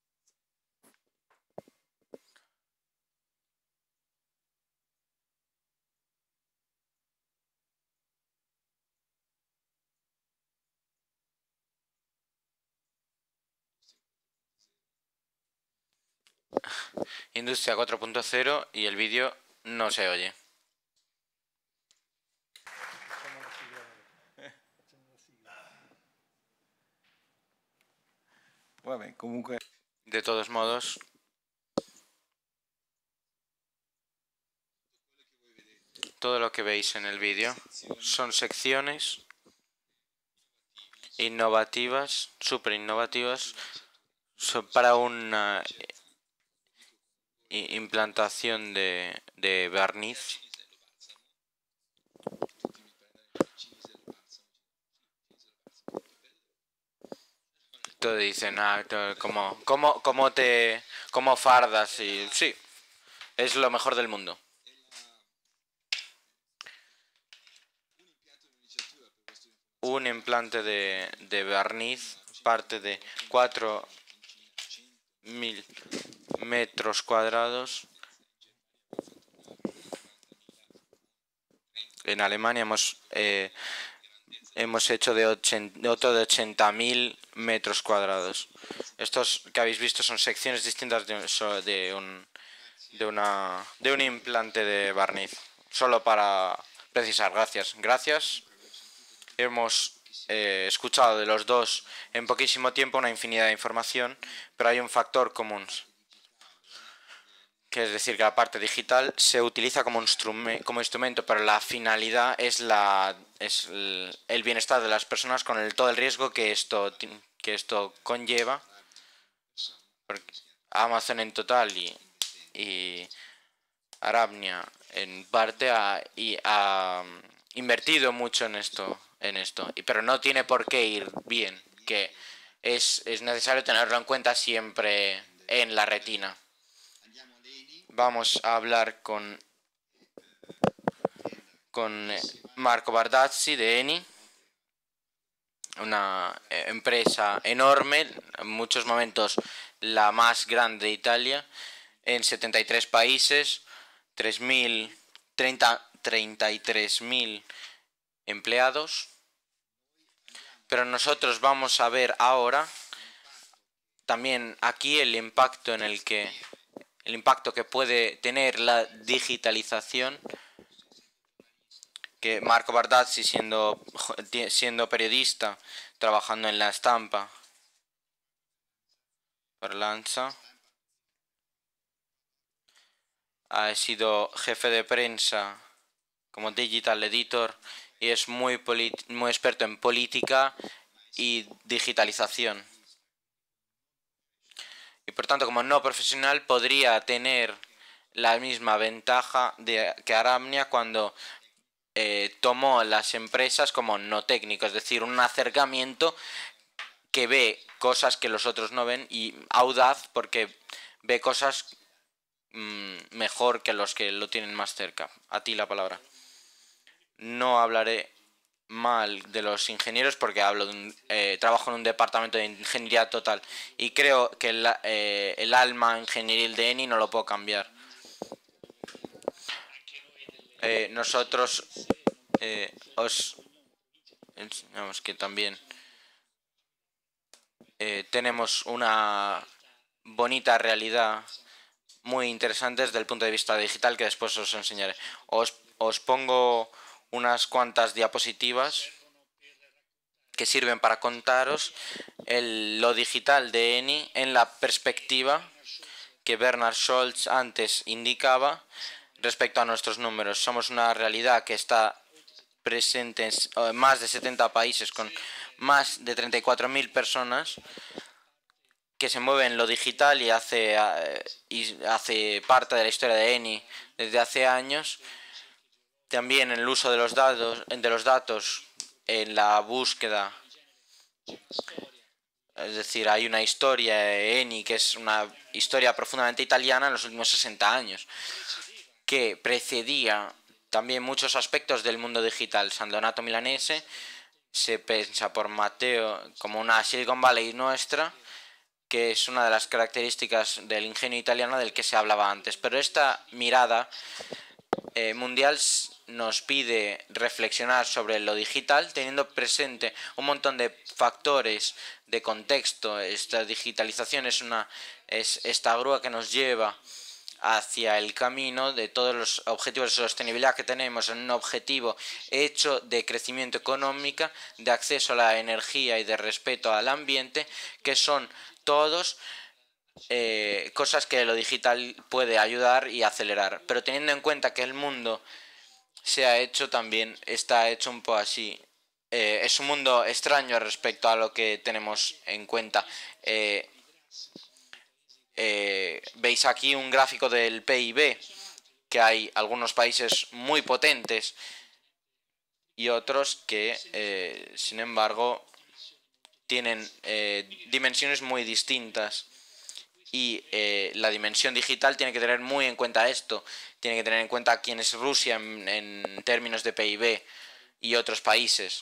Industria 4.0 y el vídeo no se oye. Vabbè, comunque. De todos modos, todo lo que veis en el vídeo son secciones innovativas, súper innovativas, para una implantación de barniz. Todo dicen, ¿cómo fardas? Y sí, es lo mejor del mundo. Un implante de barniz parte de 4.000 metros cuadrados. En Alemania hemos hecho otro de 80.000 metros cuadrados. Estos que habéis visto son secciones distintas de un implante de barniz. Solo para precisar. Gracias. Hemos escuchado de los dos en poquísimo tiempo una infinidad de información, pero hay un factor común, que es decir que la parte digital se utiliza como instrumento, pero la finalidad es el bienestar de las personas con todo el riesgo que esto conlleva. Porque Amazon en total y Arabnia en parte ha invertido mucho en esto, pero no tiene por qué ir bien, que es necesario tenerlo en cuenta siempre en la retina. Vamos a hablar con Marco Bardazzi de Eni, una empresa enorme, en muchos momentos la más grande de Italia, en 73 países, 33.000 empleados. Pero nosotros vamos a ver ahora también aquí el impacto que puede tener la digitalización, que Marco Bardazzi, siendo periodista, trabajando en la estampa para Lanza, ha sido jefe de prensa como digital editor y es muy experto en política y digitalización. Y por tanto, como no profesional, podría tener la misma ventaja que Arabnia cuando tomó las empresas como no técnico, es decir, un acercamiento que ve cosas que los otros no ven, y audaz porque ve cosas mejor que los que lo tienen más cerca. A ti la palabra. No hablaré mal de los ingenieros porque trabajo en un departamento de ingeniería total y creo que el alma ingenieril de Eni no lo puedo cambiar. Nosotros os enseñamos que también tenemos una bonita realidad muy interesante desde el punto de vista digital que después os enseñaré. Os pongo unas cuantas diapositivas que sirven para contaros lo digital de Eni en la perspectiva que Bernard Scholz antes indicaba respecto a nuestros números. Somos una realidad que está presente en más de 70 países con más de 34.000 personas que se mueven en lo digital y hace parte de la historia de Eni desde hace años. También en el uso de los datos en la búsqueda. Es decir, hay una historia de Eni que es una historia profundamente italiana en los últimos 60 años, que precedía también muchos aspectos del mundo digital. San Donato Milanese se piensa por Matteo como una Silicon Valley nuestra, que es una de las características del ingenio italiano del que se hablaba antes. Pero esta mirada mundial nos pide reflexionar sobre lo digital, teniendo presente un montón de factores de contexto. Esta digitalización es esta grúa que nos lleva hacia el camino de todos los objetivos de sostenibilidad que tenemos en un objetivo hecho de crecimiento económico, de acceso a la energía y de respeto al ambiente, que son todos cosas que lo digital puede ayudar y acelerar. Pero teniendo en cuenta que el mundo está hecho un poco así. Es un mundo extraño respecto a lo que tenemos en cuenta. Veis aquí un gráfico del PIB, que hay algunos países muy potentes y otros que, sin embargo, tienen dimensiones muy distintas. Y la dimensión digital tiene que tener muy en cuenta esto. Tiene que tener en cuenta quién es Rusia en términos de PIB y otros países.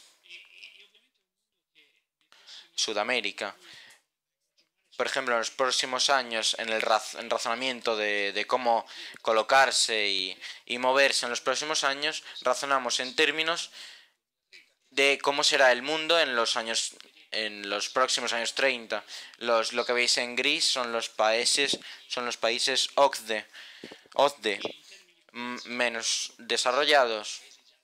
Sudamérica. Por ejemplo, en los próximos años, en el razonamiento de cómo colocarse y moverse en los próximos años, razonamos en términos de cómo será el mundo en los próximos años 30. Lo que veis en gris son los países OCDE menos desarrollados.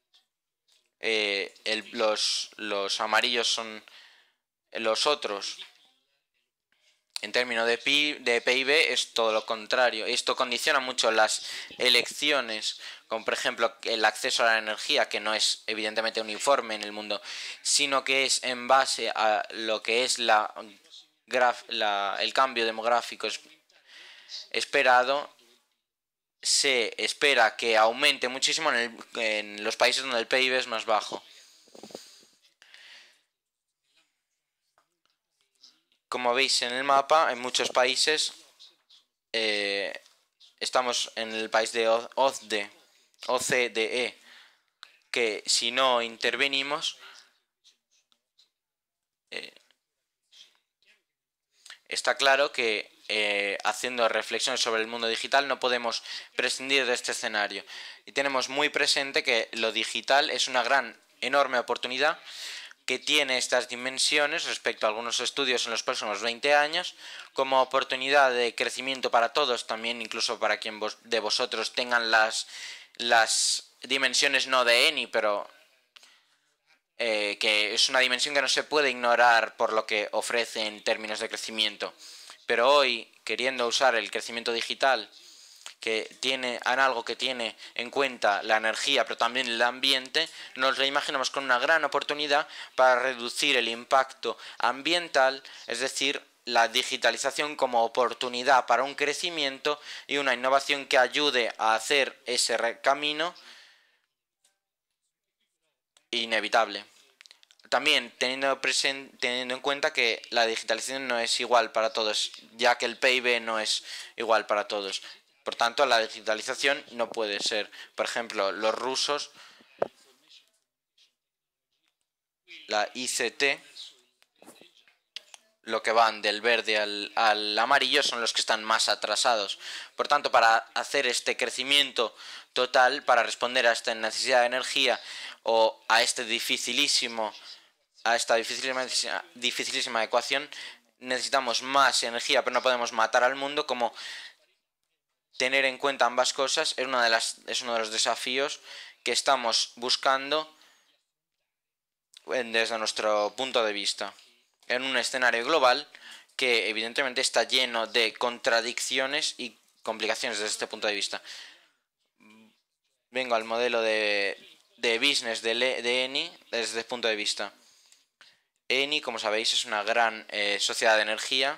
Los amarillos son los otros. En términos de PIB es todo lo contrario. Esto condiciona mucho las elecciones, como por ejemplo el acceso a la energía, que no es evidentemente uniforme en el mundo, sino que es en base a lo que es el cambio demográfico esperado. Se espera que aumente muchísimo en los países donde el PIB es más bajo. Como veis en el mapa, en muchos países estamos en el país de OCDE, que si no intervenimos, está claro que haciendo reflexiones sobre el mundo digital no podemos prescindir de este escenario. Y tenemos muy presente que lo digital es una enorme oportunidad que tiene estas dimensiones respecto a algunos estudios en los próximos 20 años, como oportunidad de crecimiento para todos, también incluso para quien de vosotros tengan las dimensiones no de Eni, pero que es una dimensión que no se puede ignorar por lo que ofrece en términos de crecimiento. Pero hoy, queriendo usar el crecimiento digital, que tiene algo que tiene en cuenta la energía, pero también el ambiente, nos lo imaginamos con una gran oportunidad para reducir el impacto ambiental, es decir, la digitalización como oportunidad para un crecimiento y una innovación que ayude a hacer ese camino inevitable. También teniendo en cuenta que la digitalización no es igual para todos, ya que el PIB no es igual para todos. Por tanto, la digitalización no puede ser. Por ejemplo, los rusos, la ICT, lo que van del verde al amarillo son los que están más atrasados. Por tanto, para hacer este crecimiento total, para responder a esta necesidad de energía o a esta dificilísima ecuación, necesitamos más energía, pero no podemos matar al mundo. Como tener en cuenta ambas cosas es uno de los desafíos que estamos buscando desde nuestro punto de vista, en un escenario global que evidentemente está lleno de contradicciones y complicaciones desde este punto de vista. Vengo al modelo de business de Eni desde este punto de vista. Eni, como sabéis, es una gran sociedad de energía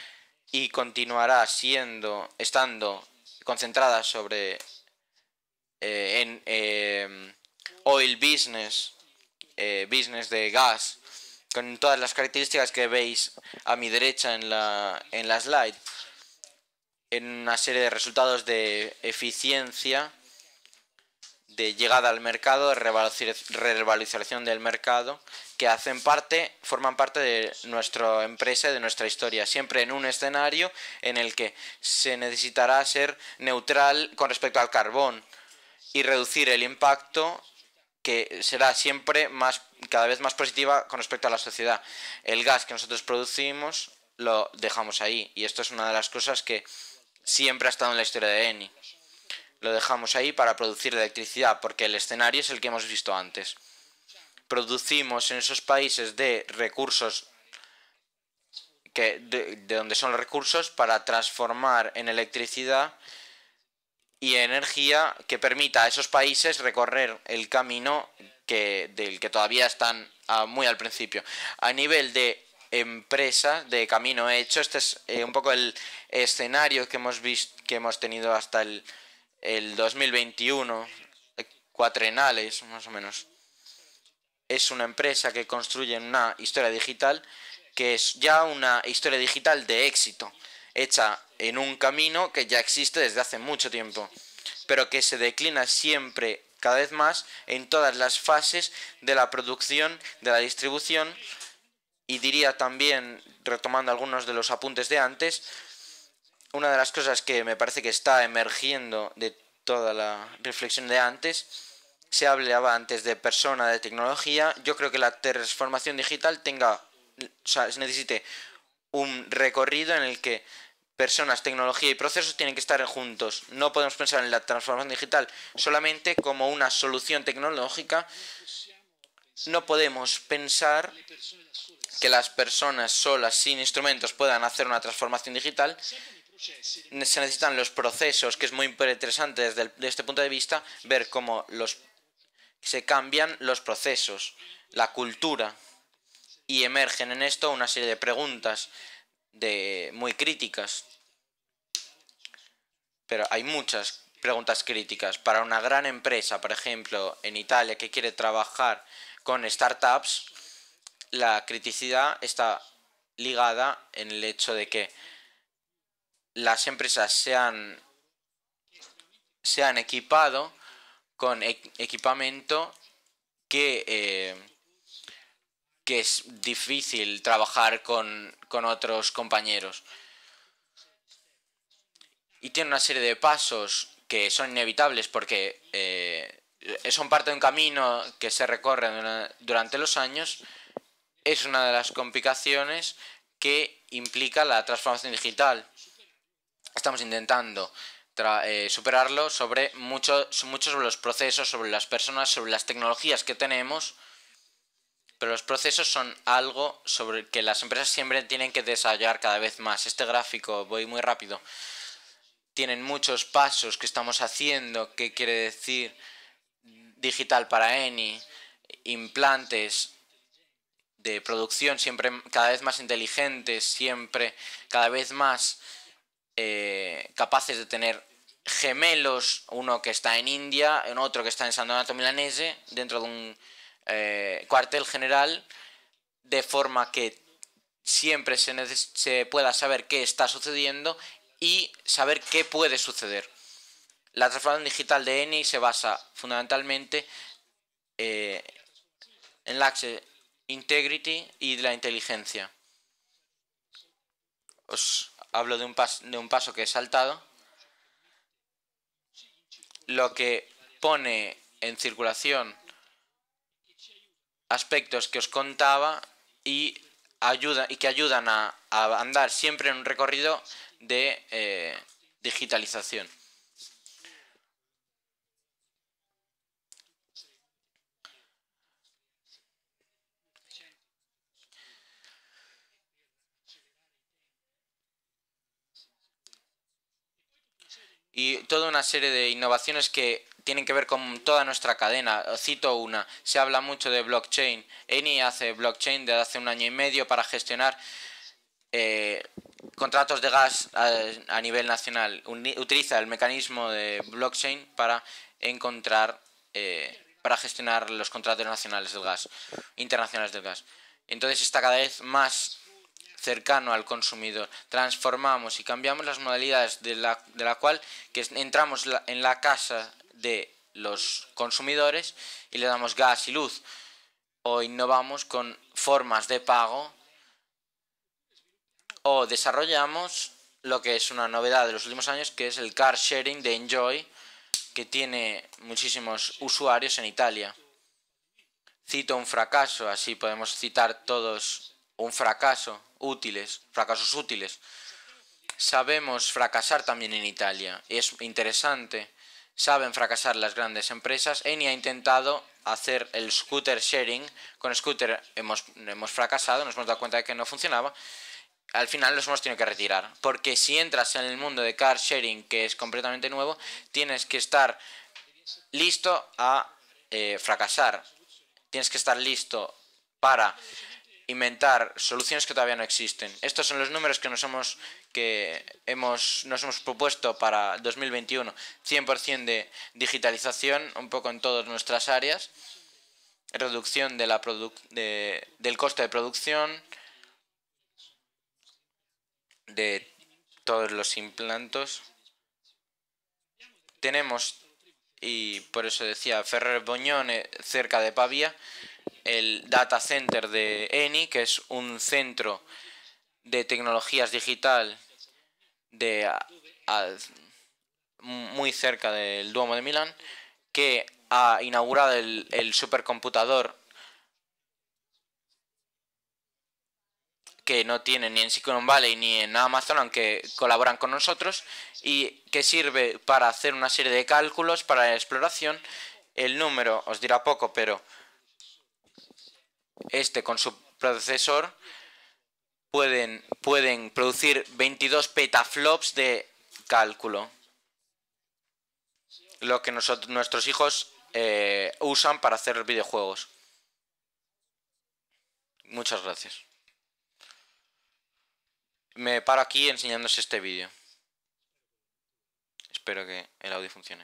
y continuará estando concentrada sobre oil business, business de gas, con todas las características que veis a mi derecha en la slide, en una serie de resultados de eficiencia, de llegada al mercado, de revalorización del mercado, que forman parte de nuestra empresa y de nuestra historia, siempre en un escenario en el que se necesitará ser neutral con respecto al carbón y reducir el impacto, que será siempre cada vez más positiva con respecto a la sociedad. El gas que nosotros producimos lo dejamos ahí, y esto es una de las cosas que siempre ha estado en la historia de Eni. Lo dejamos ahí para producir electricidad, porque el escenario es el que hemos visto antes. Producimos en esos países de recursos, de donde son los recursos, para transformar en electricidad y energía que permita a esos países recorrer el camino del que todavía están muy al principio. A nivel de empresa, de camino hecho, este es un poco el escenario que hemos tenido hasta el 2021, cuatrenales más o menos. Es una empresa que construye una historia digital que es ya una historia digital de éxito, hecha en un camino que ya existe desde hace mucho tiempo, pero que se declina siempre, cada vez más, en todas las fases de la producción, de la distribución, y diría también, retomando algunos de los apuntes de antes, una de las cosas que me parece que está emergiendo de toda la reflexión de antes, se hablaba antes de persona, de tecnología. Yo creo que la transformación digital necesite un recorrido en el que personas, tecnología y procesos tienen que estar juntos. No podemos pensar en la transformación digital solamente como una solución tecnológica. No podemos pensar que las personas solas, sin instrumentos, puedan hacer una transformación digital. Se necesitan los procesos, que es muy interesante desde este punto de vista, ver cómo se cambian los procesos, la cultura, y emergen en esto una serie de preguntas muy críticas. Pero hay muchas preguntas críticas. Para una gran empresa, por ejemplo, en Italia, que quiere trabajar con startups, la criticidad está ligada en el hecho de que las empresas se han equipado con equipamiento que es difícil trabajar con otros compañeros. Y tiene una serie de pasos que son inevitables porque son parte de un camino que se recorre durante los años. Es una de las complicaciones que implica la transformación digital. Estamos intentando superarlo sobre muchos sobre los procesos, sobre las personas, sobre las tecnologías que tenemos, pero los procesos son algo sobre que las empresas siempre tienen que desarrollar cada vez más. Este gráfico, voy muy rápido, tienen muchos pasos que estamos haciendo, que quiere decir digital para Eni, implantes de producción siempre cada vez más inteligentes, siempre cada vez más capaces de tener gemelos, uno que está en India, otro que está en San Donato Milanese, dentro de un cuartel general, de forma que siempre se pueda saber qué está sucediendo y saber qué puede suceder. La transformación digital de Eni se basa fundamentalmente en la Access Integrity y la inteligencia. Os hablo de un paso que he saltado. Lo que pone en circulación aspectos que os contaba y que ayudan a andar siempre en un recorrido de digitalización. Y toda una serie de innovaciones que tienen que ver con toda nuestra cadena. Os cito una. Se habla mucho de blockchain. Eni hace blockchain desde hace 1 año y medio para gestionar contratos de gas a nivel nacional. Utiliza el mecanismo de blockchain para encontrar para gestionar los contratos nacionales del gas, internacionales del gas. Entonces está cada vez más cercano al consumidor. Transformamos y cambiamos las modalidades de la cual que entramos en la casa de los consumidores y le damos gas y luz, o innovamos con formas de pago, o desarrollamos lo que es una novedad de los últimos años, que es el car sharing de Enjoy, que tiene muchísimos usuarios en Italia. Cito un fracaso, así podemos citar todos un fracasos útiles. Sabemos fracasar también en Italia, es interesante. Saben fracasar las grandes empresas. Eni ha intentado hacer el scooter sharing. Con scooter hemos fracasado, nos hemos dado cuenta de que no funcionaba. Al final los hemos tenido que retirar, porque si entras en el mundo de car sharing, que es completamente nuevo, tienes que estar listo a fracasar. Tienes que estar listo para inventar soluciones que todavía no existen. Estos son los números que nos hemos propuesto para 2021. 100% de digitalización, un poco en todas nuestras áreas. Reducción del coste de producción, de todos los implantos. Tenemos, y por eso decía, Ferrer Bognone, cerca de Pavía, el Data Center de Eni, que es un centro de tecnologías digital muy cerca del Duomo de Milán, que ha inaugurado el supercomputador que no tienen ni en Silicon Valley ni en Amazon, aunque colaboran con nosotros, y que sirve para hacer una serie de cálculos para la exploración. El número os dirá poco, pero con su procesor pueden producir 22 petaflops de cálculo, lo que nuestros hijos usan para hacer videojuegos. Muchas gracias. Me paro aquí enseñándose este vídeo. Espero que el audio funcione.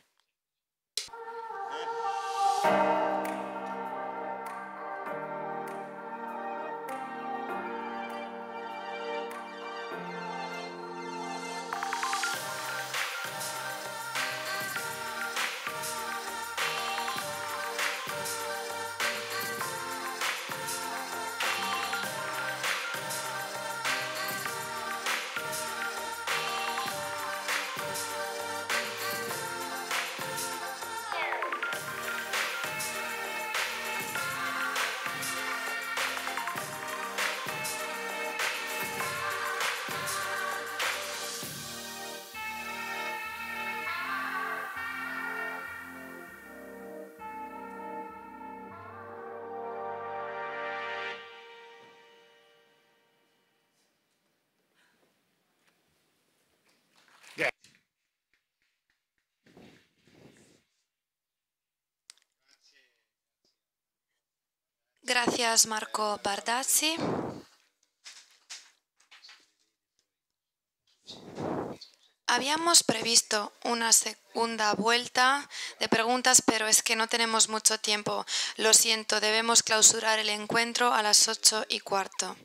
Gracias, Marco Bardazzi. Habíamos previsto una segunda vuelta de preguntas, pero es que no tenemos mucho tiempo. Lo siento, debemos clausurar el encuentro a las 8:15.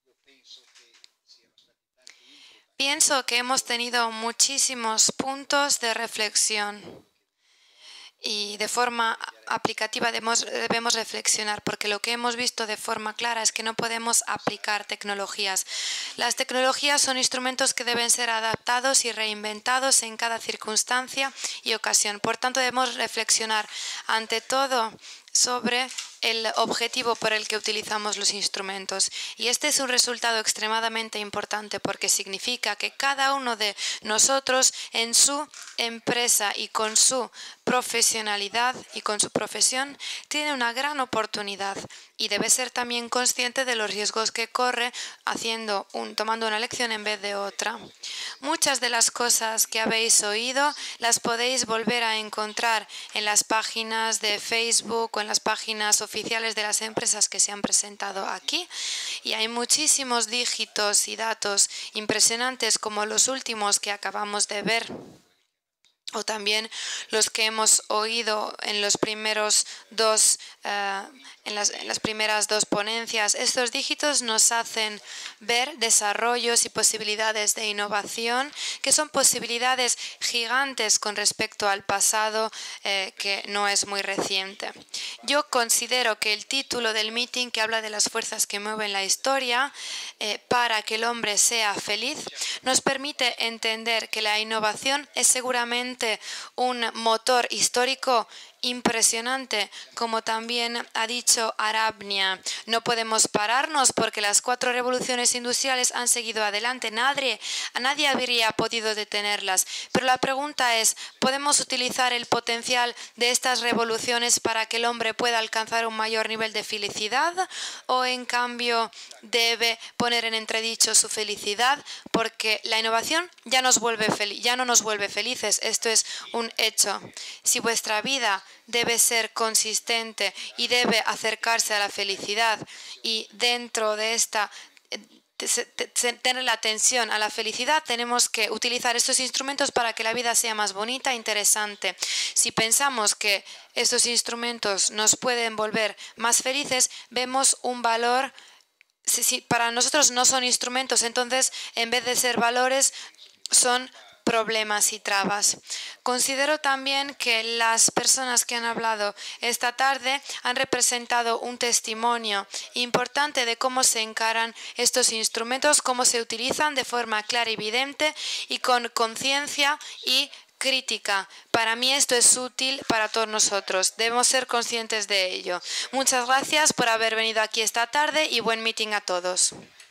Pienso que hemos tenido muchísimos puntos de reflexión y de forma aplicativa debemos reflexionar, porque lo que hemos visto de forma clara es que no podemos aplicar tecnologías. Las tecnologías son instrumentos que deben ser adaptados y reinventados en cada circunstancia y ocasión. Por tanto, debemos reflexionar ante todo sobre el objetivo por el que utilizamos los instrumentos. Y este es un resultado extremadamente importante, porque significa que cada uno de nosotros en su empresa y con su profesionalidad y con su profesión tiene una gran oportunidad y debe ser también consciente de los riesgos que corre tomando una lección en vez de otra. Muchas de las cosas que habéis oído las podéis volver a encontrar en las páginas de Facebook o en las páginas oficiales de las empresas que se han presentado aquí, y hay muchísimos dígitos y datos impresionantes como los últimos que acabamos de ver o también los que hemos oído en los primeros dos, en las primeras dos ponencias. Estos dígitos nos hacen ver desarrollos y posibilidades de innovación que son posibilidades gigantes con respecto al pasado, que no es muy reciente. Yo considero que el título del meeting, que habla de las fuerzas que mueven la historia para que el hombre sea feliz, nos permite entender que la innovación es seguramente un motor histórico impresionante, como también ha dicho Arabnia. No podemos pararnos porque las 4 revoluciones industriales han seguido adelante. Nadie habría podido detenerlas. Pero la pregunta es, ¿podemos utilizar el potencial de estas revoluciones para que el hombre pueda alcanzar un mayor nivel de felicidad? ¿O en cambio debe poner en entredicho su felicidad? Porque la innovación ya no nos vuelve felices. Esto es un hecho. Si vuestra vida debe ser consistente y debe acercarse a la felicidad, y dentro de esta tener la atención a la felicidad, tenemos que utilizar estos instrumentos para que la vida sea más bonita e interesante. Si pensamos que estos instrumentos nos pueden volver más felices, vemos un valor. Si para nosotros no son instrumentos, entonces en vez de ser valores son problemas y trabas. Considero también que las personas que han hablado esta tarde han representado un testimonio importante de cómo se encaran estos instrumentos, cómo se utilizan de forma clara y evidente y con conciencia y crítica. Para mí esto es útil para todos nosotros. Debemos ser conscientes de ello. Muchas gracias por haber venido aquí esta tarde y buen meeting a todos.